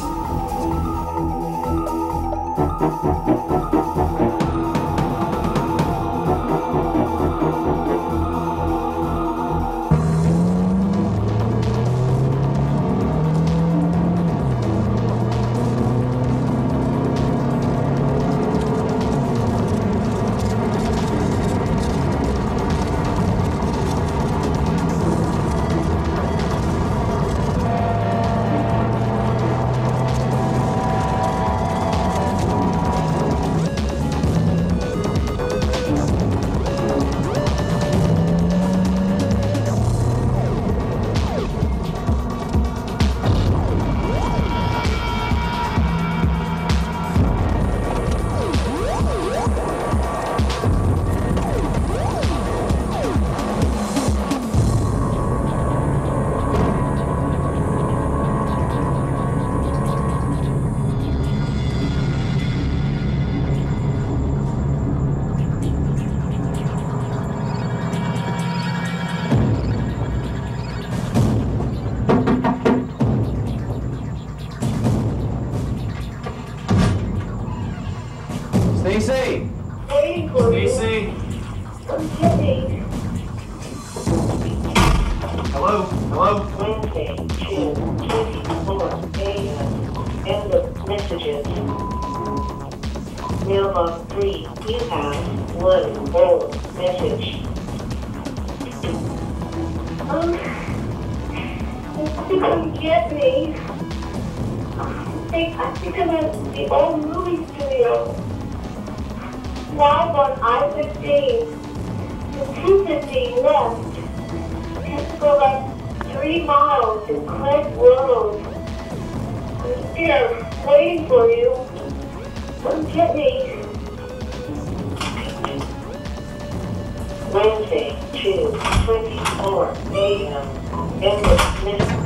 Stacy!
Waiting for you.
Stacy!
I'm kidding.
Hello? Hello?
Wednesday, 2:24 a.m. End of messages. Mailbox 3. You have one old message. They come get me. I think I'm at the old movie studio. Live on I-15. The 250 left. I have to go like 3 miles to Clegg Road. I'm here, waiting for you. Come get me. Wednesday, 2:24 a.m. End of message.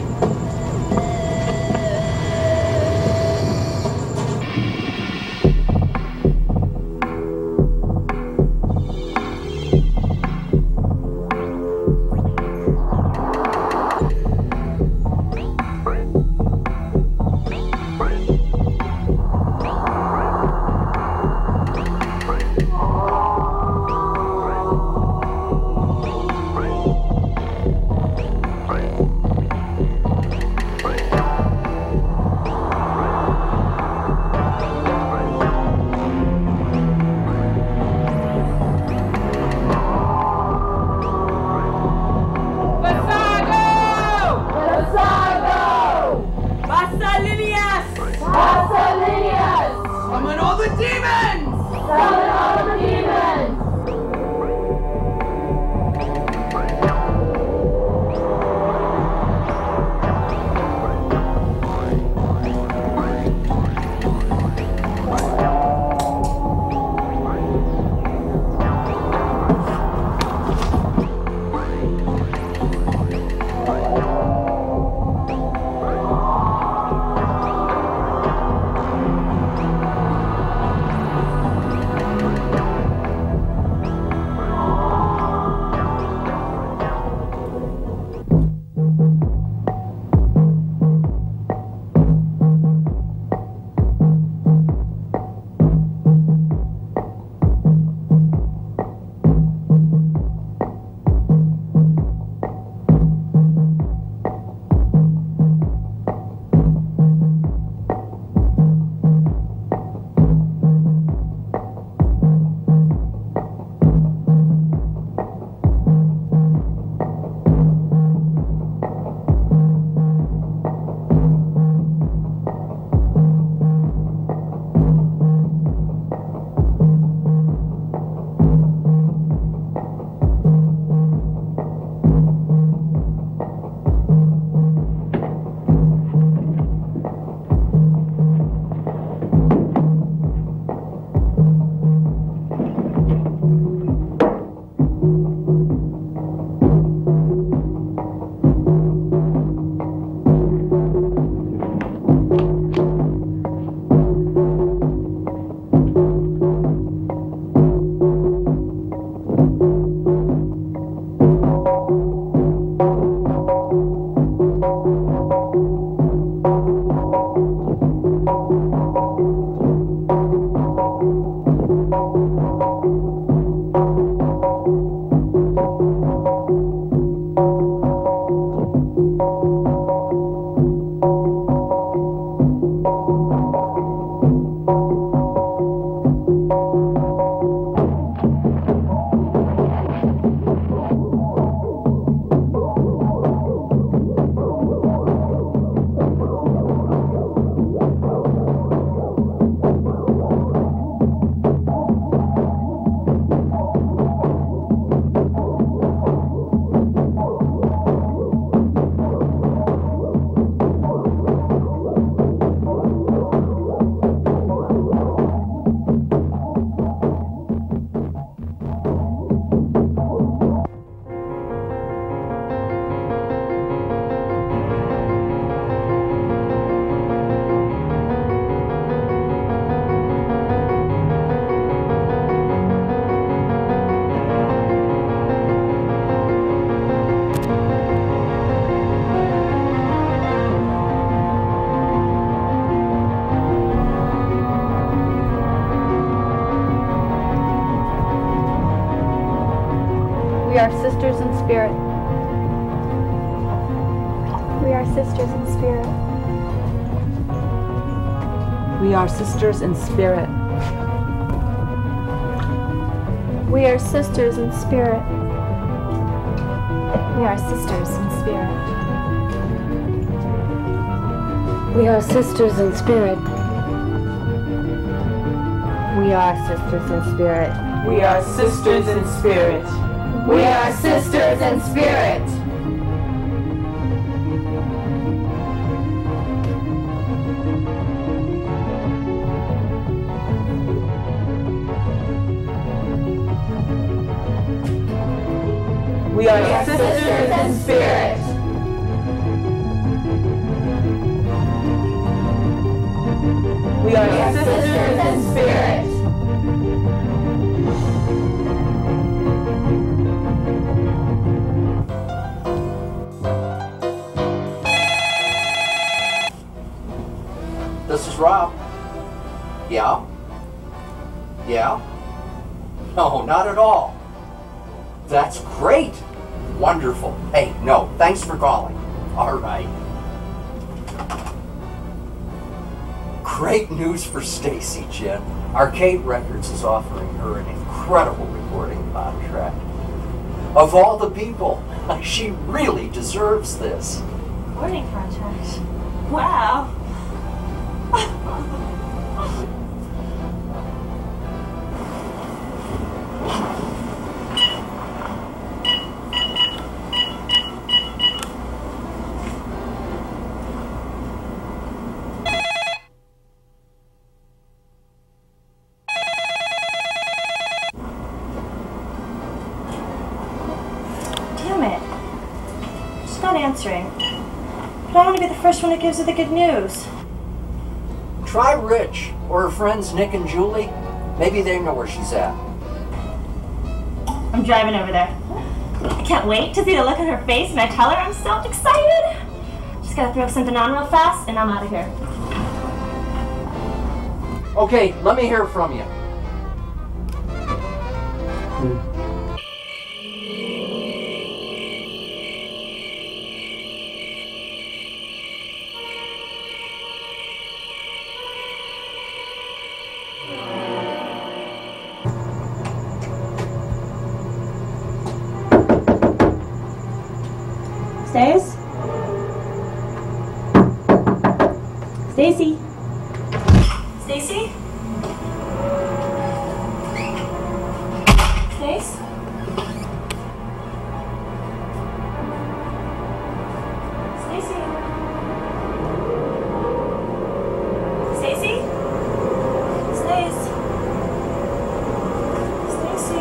We are sisters in spirit. We are sisters in spirit.
We are sisters in spirit.
We are sisters in spirit. We are sisters in spirit.
We are sisters in spirit. We are sisters in spirit.
We are sisters in spirit. We are sisters in spirit. We are sisters in spirit. We are sisters in spirit.
This is Rob. Yeah? Yeah? No, not at all. That's great. Wonderful. Hey, no, thanks for calling. All right. Great news for Stacy, Jen. Arcade Records is offering her an incredible recording contract. Of all the people, she really deserves this.
Recording contract? Wow. Answering. But I want to be the first one who gives her the good news.
Try Rich or her friends Nick and Julie. Maybe they know where she's at.
I'm driving over there. I can't wait to see the look on her face when I tell her. I'm so excited. Just gotta throw something on real fast and I'm out of here.
Okay, let me hear from you.
Stace? Stacy? Stacy? Stace? Stacy? Stacy? Stace? Stacy?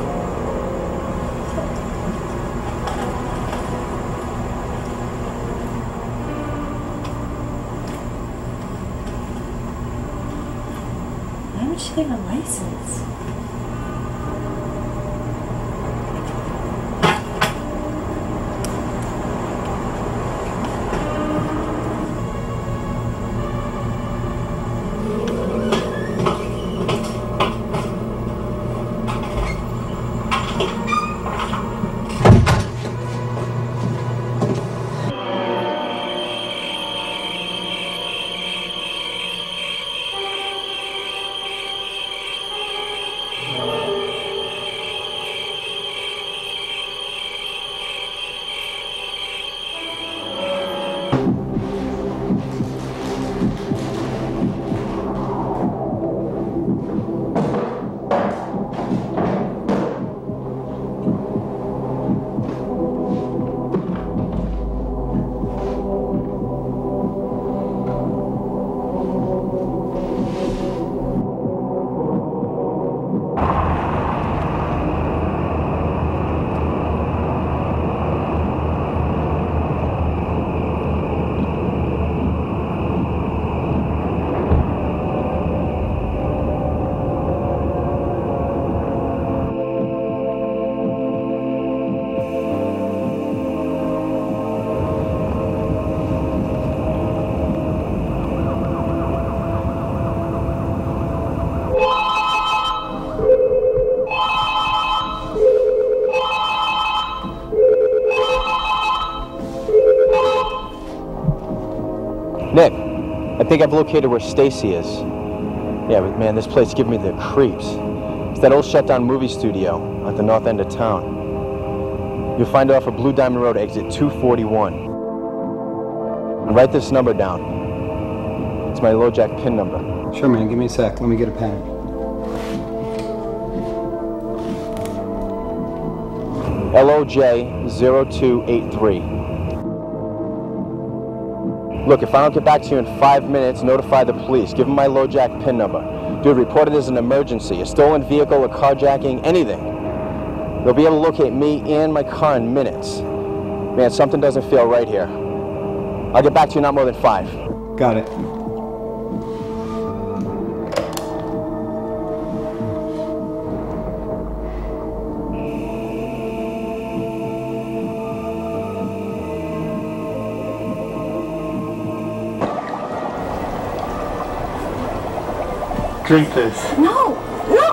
Why would she leave a license?
Nick, I think I've located where Stacy is. Yeah, but man, this place gives me the creeps. It's that old shut-down movie studio at the north end of town. You'll find it off of Blue Diamond Road, exit 241. And write this number down. It's my LoJack PIN number.
Sure, man. Give me a sec. Let me get a pen.
LOJ0283. Look, if I don't get back to you in 5 minutes, notify the police. Give them my LoJack PIN number. Dude, report it as an emergency. A stolen vehicle, a carjacking, anything. They'll be able to locate me and my car in minutes. Man, something doesn't feel right here. I'll get back to you not more than 5.
Got it.
Drink this.
No! No!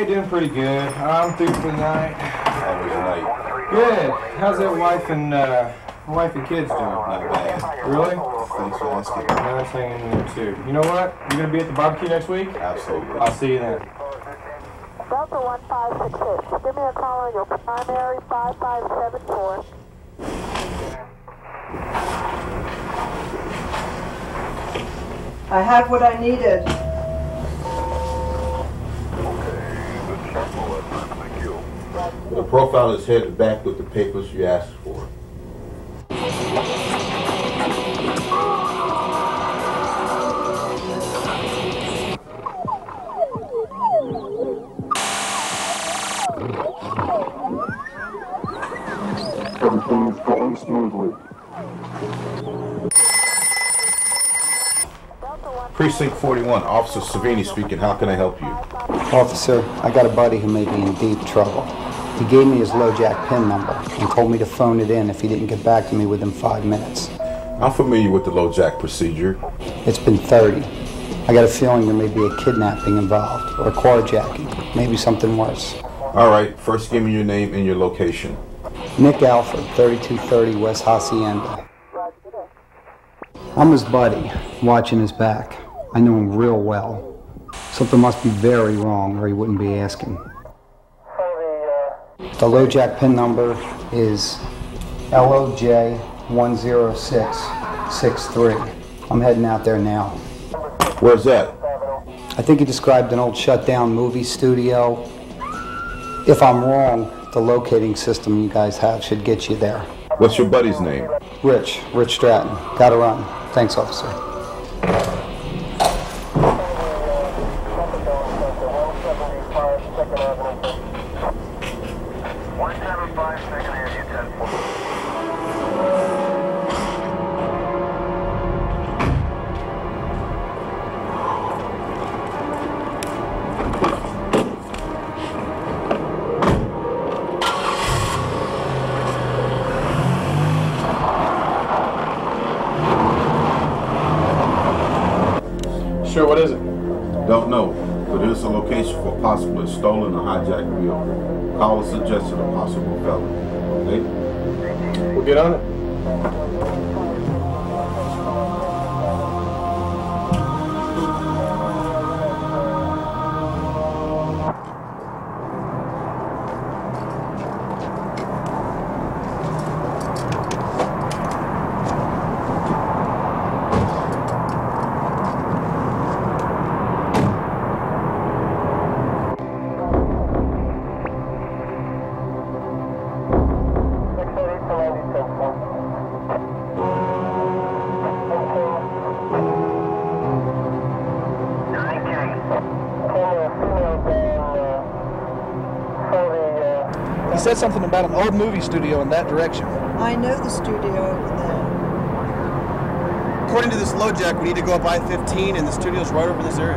Hey, doing pretty good. I'm through for the night.
How was your night?
Good. How's that wife and kids doing?
Not bad.
Really?
Thanks for asking.
No, that's hanging in there too. You know what? You're gonna be at the barbecue next week?
Absolutely.
I'll see you then.
Delta 1566, give me a call on your primary 5574.
I have what I needed.
The profile is headed back with the papers you asked for.
Everything is going smoothly.
Precinct 41, Officer Savini speaking. How can I help you?
Officer, I got a buddy who may be in deep trouble. He gave me his LoJack PIN number and told me to phone it in if he didn't get back to me within 5 minutes.
I'm familiar with the LoJack procedure.
It's been 30. I got a feeling there may be a kidnapping involved, or a carjacking, maybe something worse.
All right, first give me your name and your location.
Nick Alford, 3230 West Hacienda. I'm his buddy, watching his back. I know him real well. Something must be very wrong or he wouldn't be asking. The LoJack PIN number is LOJ10663. I'm heading out there now.
Where's that?
I think he described an old shut-down movie studio. If I'm wrong, the locating system you guys have should get you there.
What's your buddy's name?
Rich Stratton. Gotta run. Thanks, officer.
Sure, what is it?
Don't know, but it's a location for possibly stolen or hijacked vehicle. Caller suggested a possible felon. Okay?
We'll get on it.
He said something about an old movie studio in that direction.
I know the studio over there.
According to this LoJack, we need to go up I-15 and the studio's right over this area.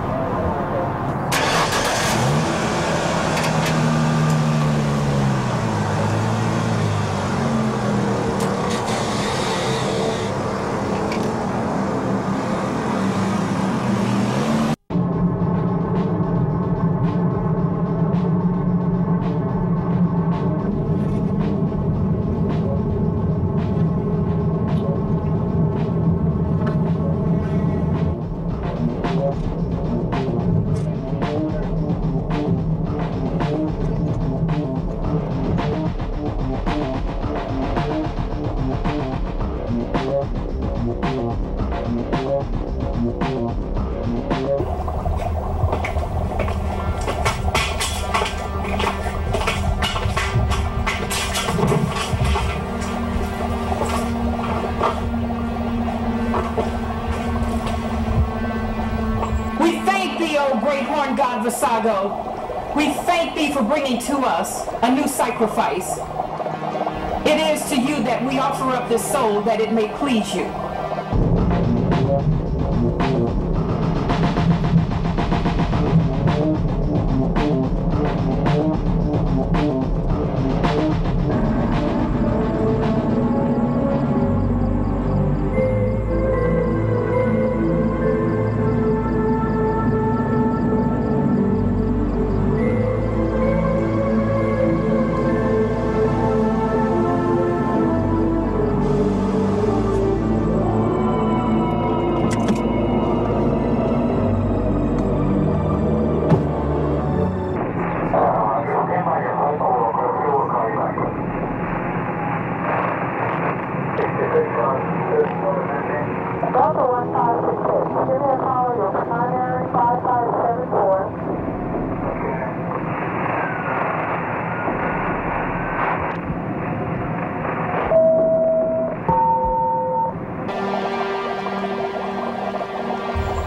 We thank thee for bringing to us a new sacrifice. It is to you that we offer up this soul that it may please you.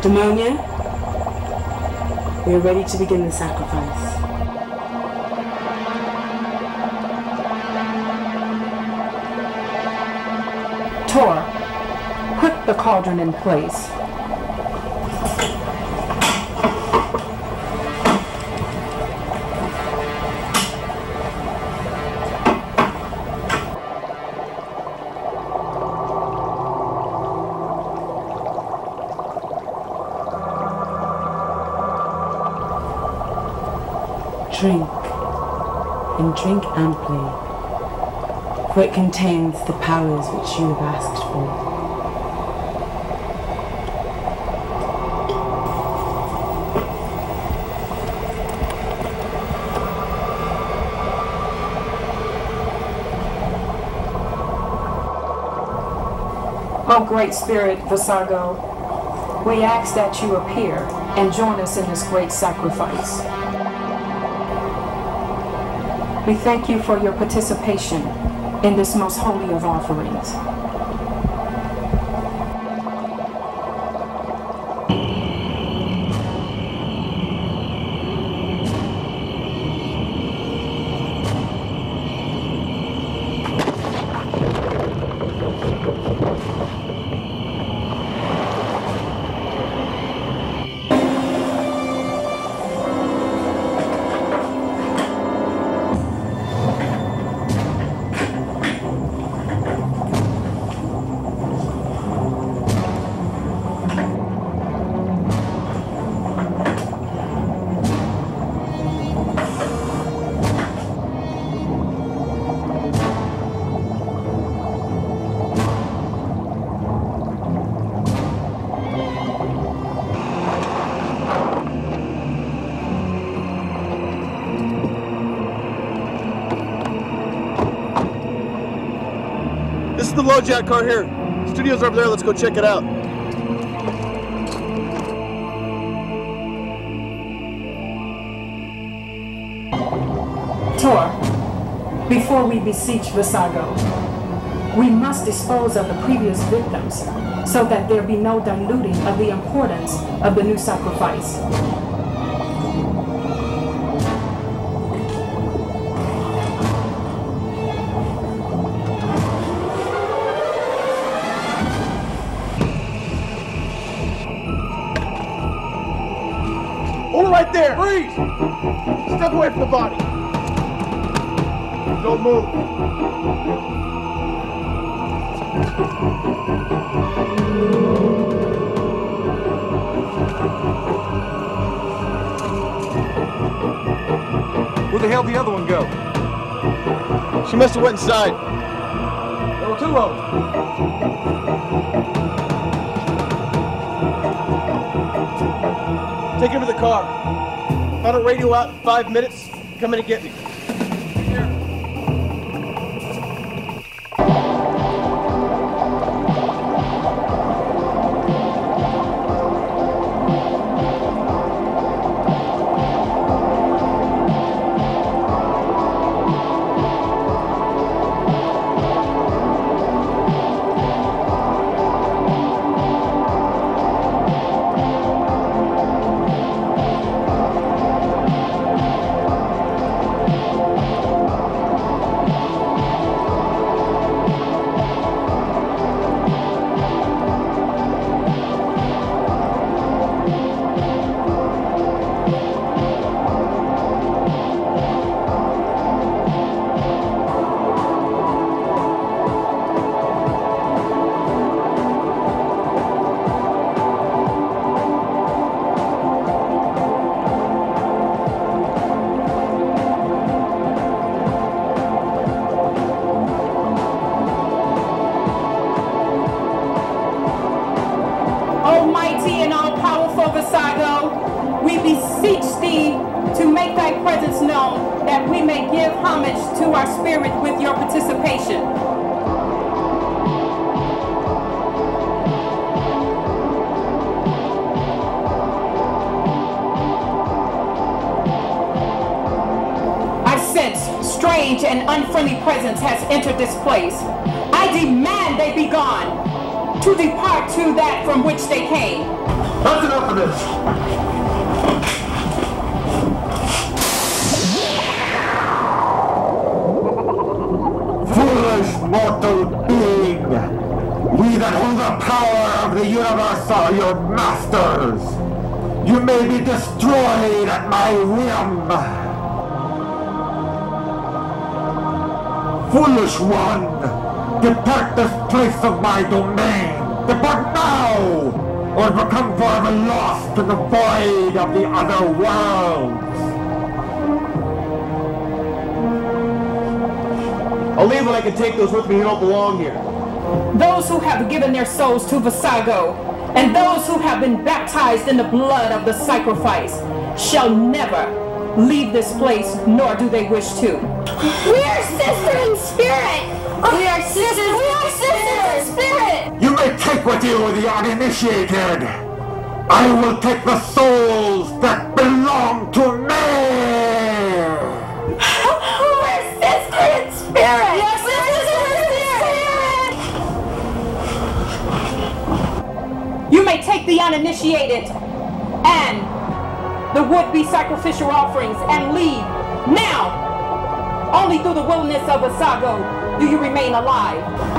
Demonia, we are ready to begin the sacrifice.
Tor, put the cauldron in place.
Drink, and drink amply, for it contains the powers which you have asked for.
O Great Spirit Visago, we ask that you appear and join us in this great sacrifice. We thank you for your participation in this most holy of offerings.
This is the LoJack car here. Studio's over there, let's go check it out.
Tor, before we beseech Visago, we must dispose of the previous victims so that there be no diluting of the importance of the new sacrifice.
Hold it right there! Freeze! Step away from the body. Don't move.
Where the hell did the other one go?
She must have went inside.
There were two of them.
Take him to the car. If I don't radio out in 5 minutes, come in and get me.
Almighty and all-powerful Visago, we beseech thee to make thy presence known, that we may give homage to our spirit with your participation. I sense strange and unfriendly presence has entered this place. I demand they be gone, to depart to that from which they came.
That's enough of this.
Foolish mortal being! We that hold the power of the universe are your masters! You may be destroyed at my whim! Foolish one! Depart this place of my domain! Depart now! Or become forever lost in the void of the other worlds!
I'll leave when I can take those with me who don't belong here.
Those who have given their souls to Visago, and those who have been baptized in the blood of the sacrifice, shall never leave this place, nor do they wish to.
We are sisters in spirit! We are sisters! We are sisters in spirit!
You may take with you the uninitiated! I will take the souls that belong to me!
We're sisters in spirit! We're sisters in spirit!
You may take the uninitiated and the would-be sacrificial offerings and leave now! Only through the wilderness of Visago do you remain alive.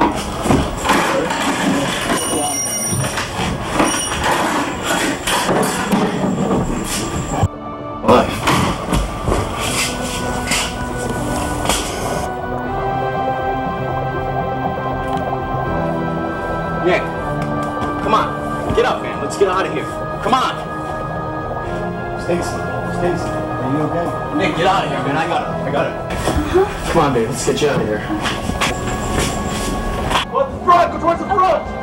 Nick, come on. Get up, man. Let's get out of here. Come on.
Stacy, are you okay?
Nick, get out of here, man. I got it. Come on, babe. Let's get you out of here. Go to the front. Go towards the front.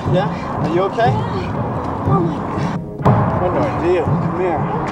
Yeah? Are you okay?
Oh my God.
What do I do? Come here.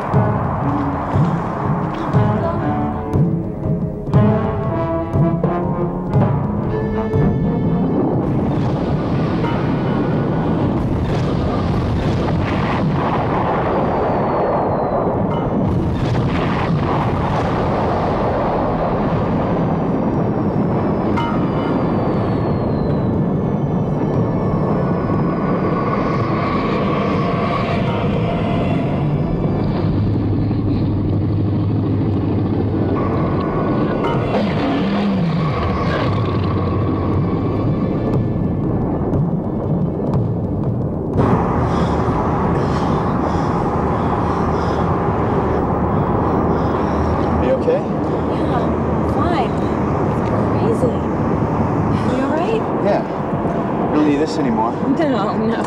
Anymore. No.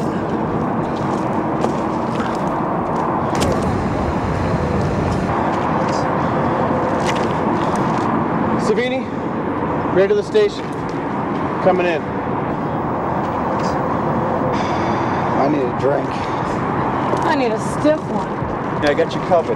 Savini, ready to the station. Coming in.
I need a drink.
I need a stiff one.
Yeah, I got you covered.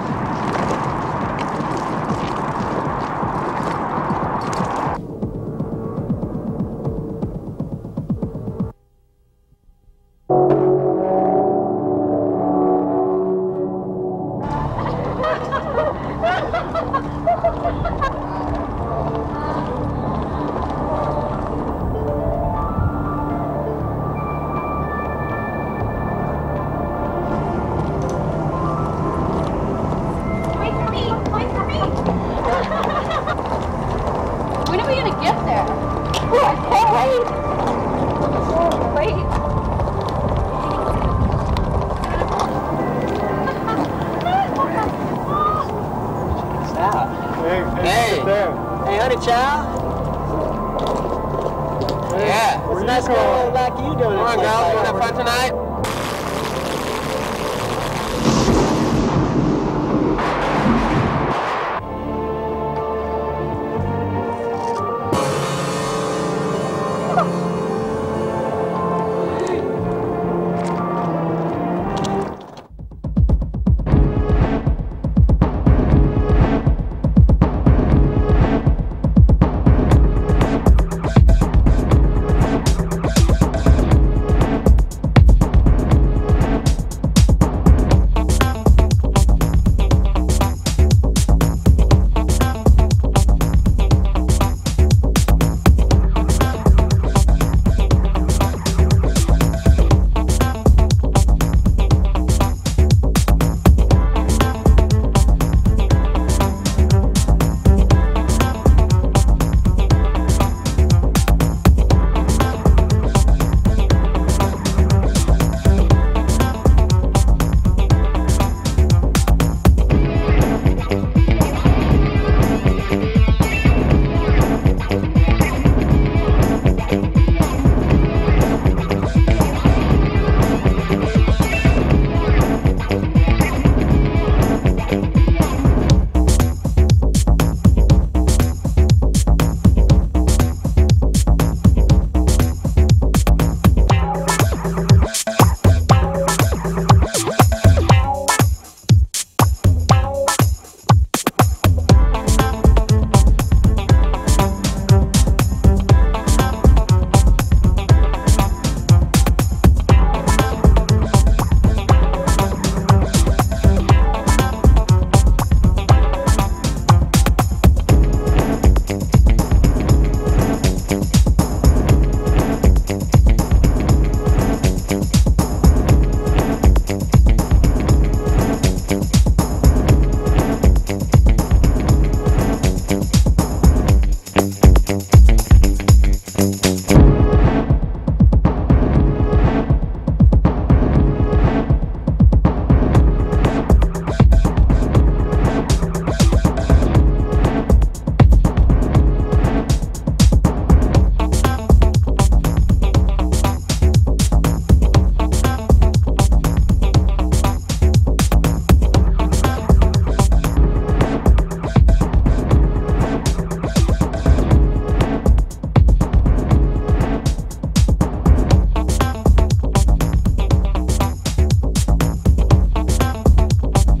Hey, honey child. Yeah. What's a nice girl like you doing? Come on, girl. You want to have fun tonight?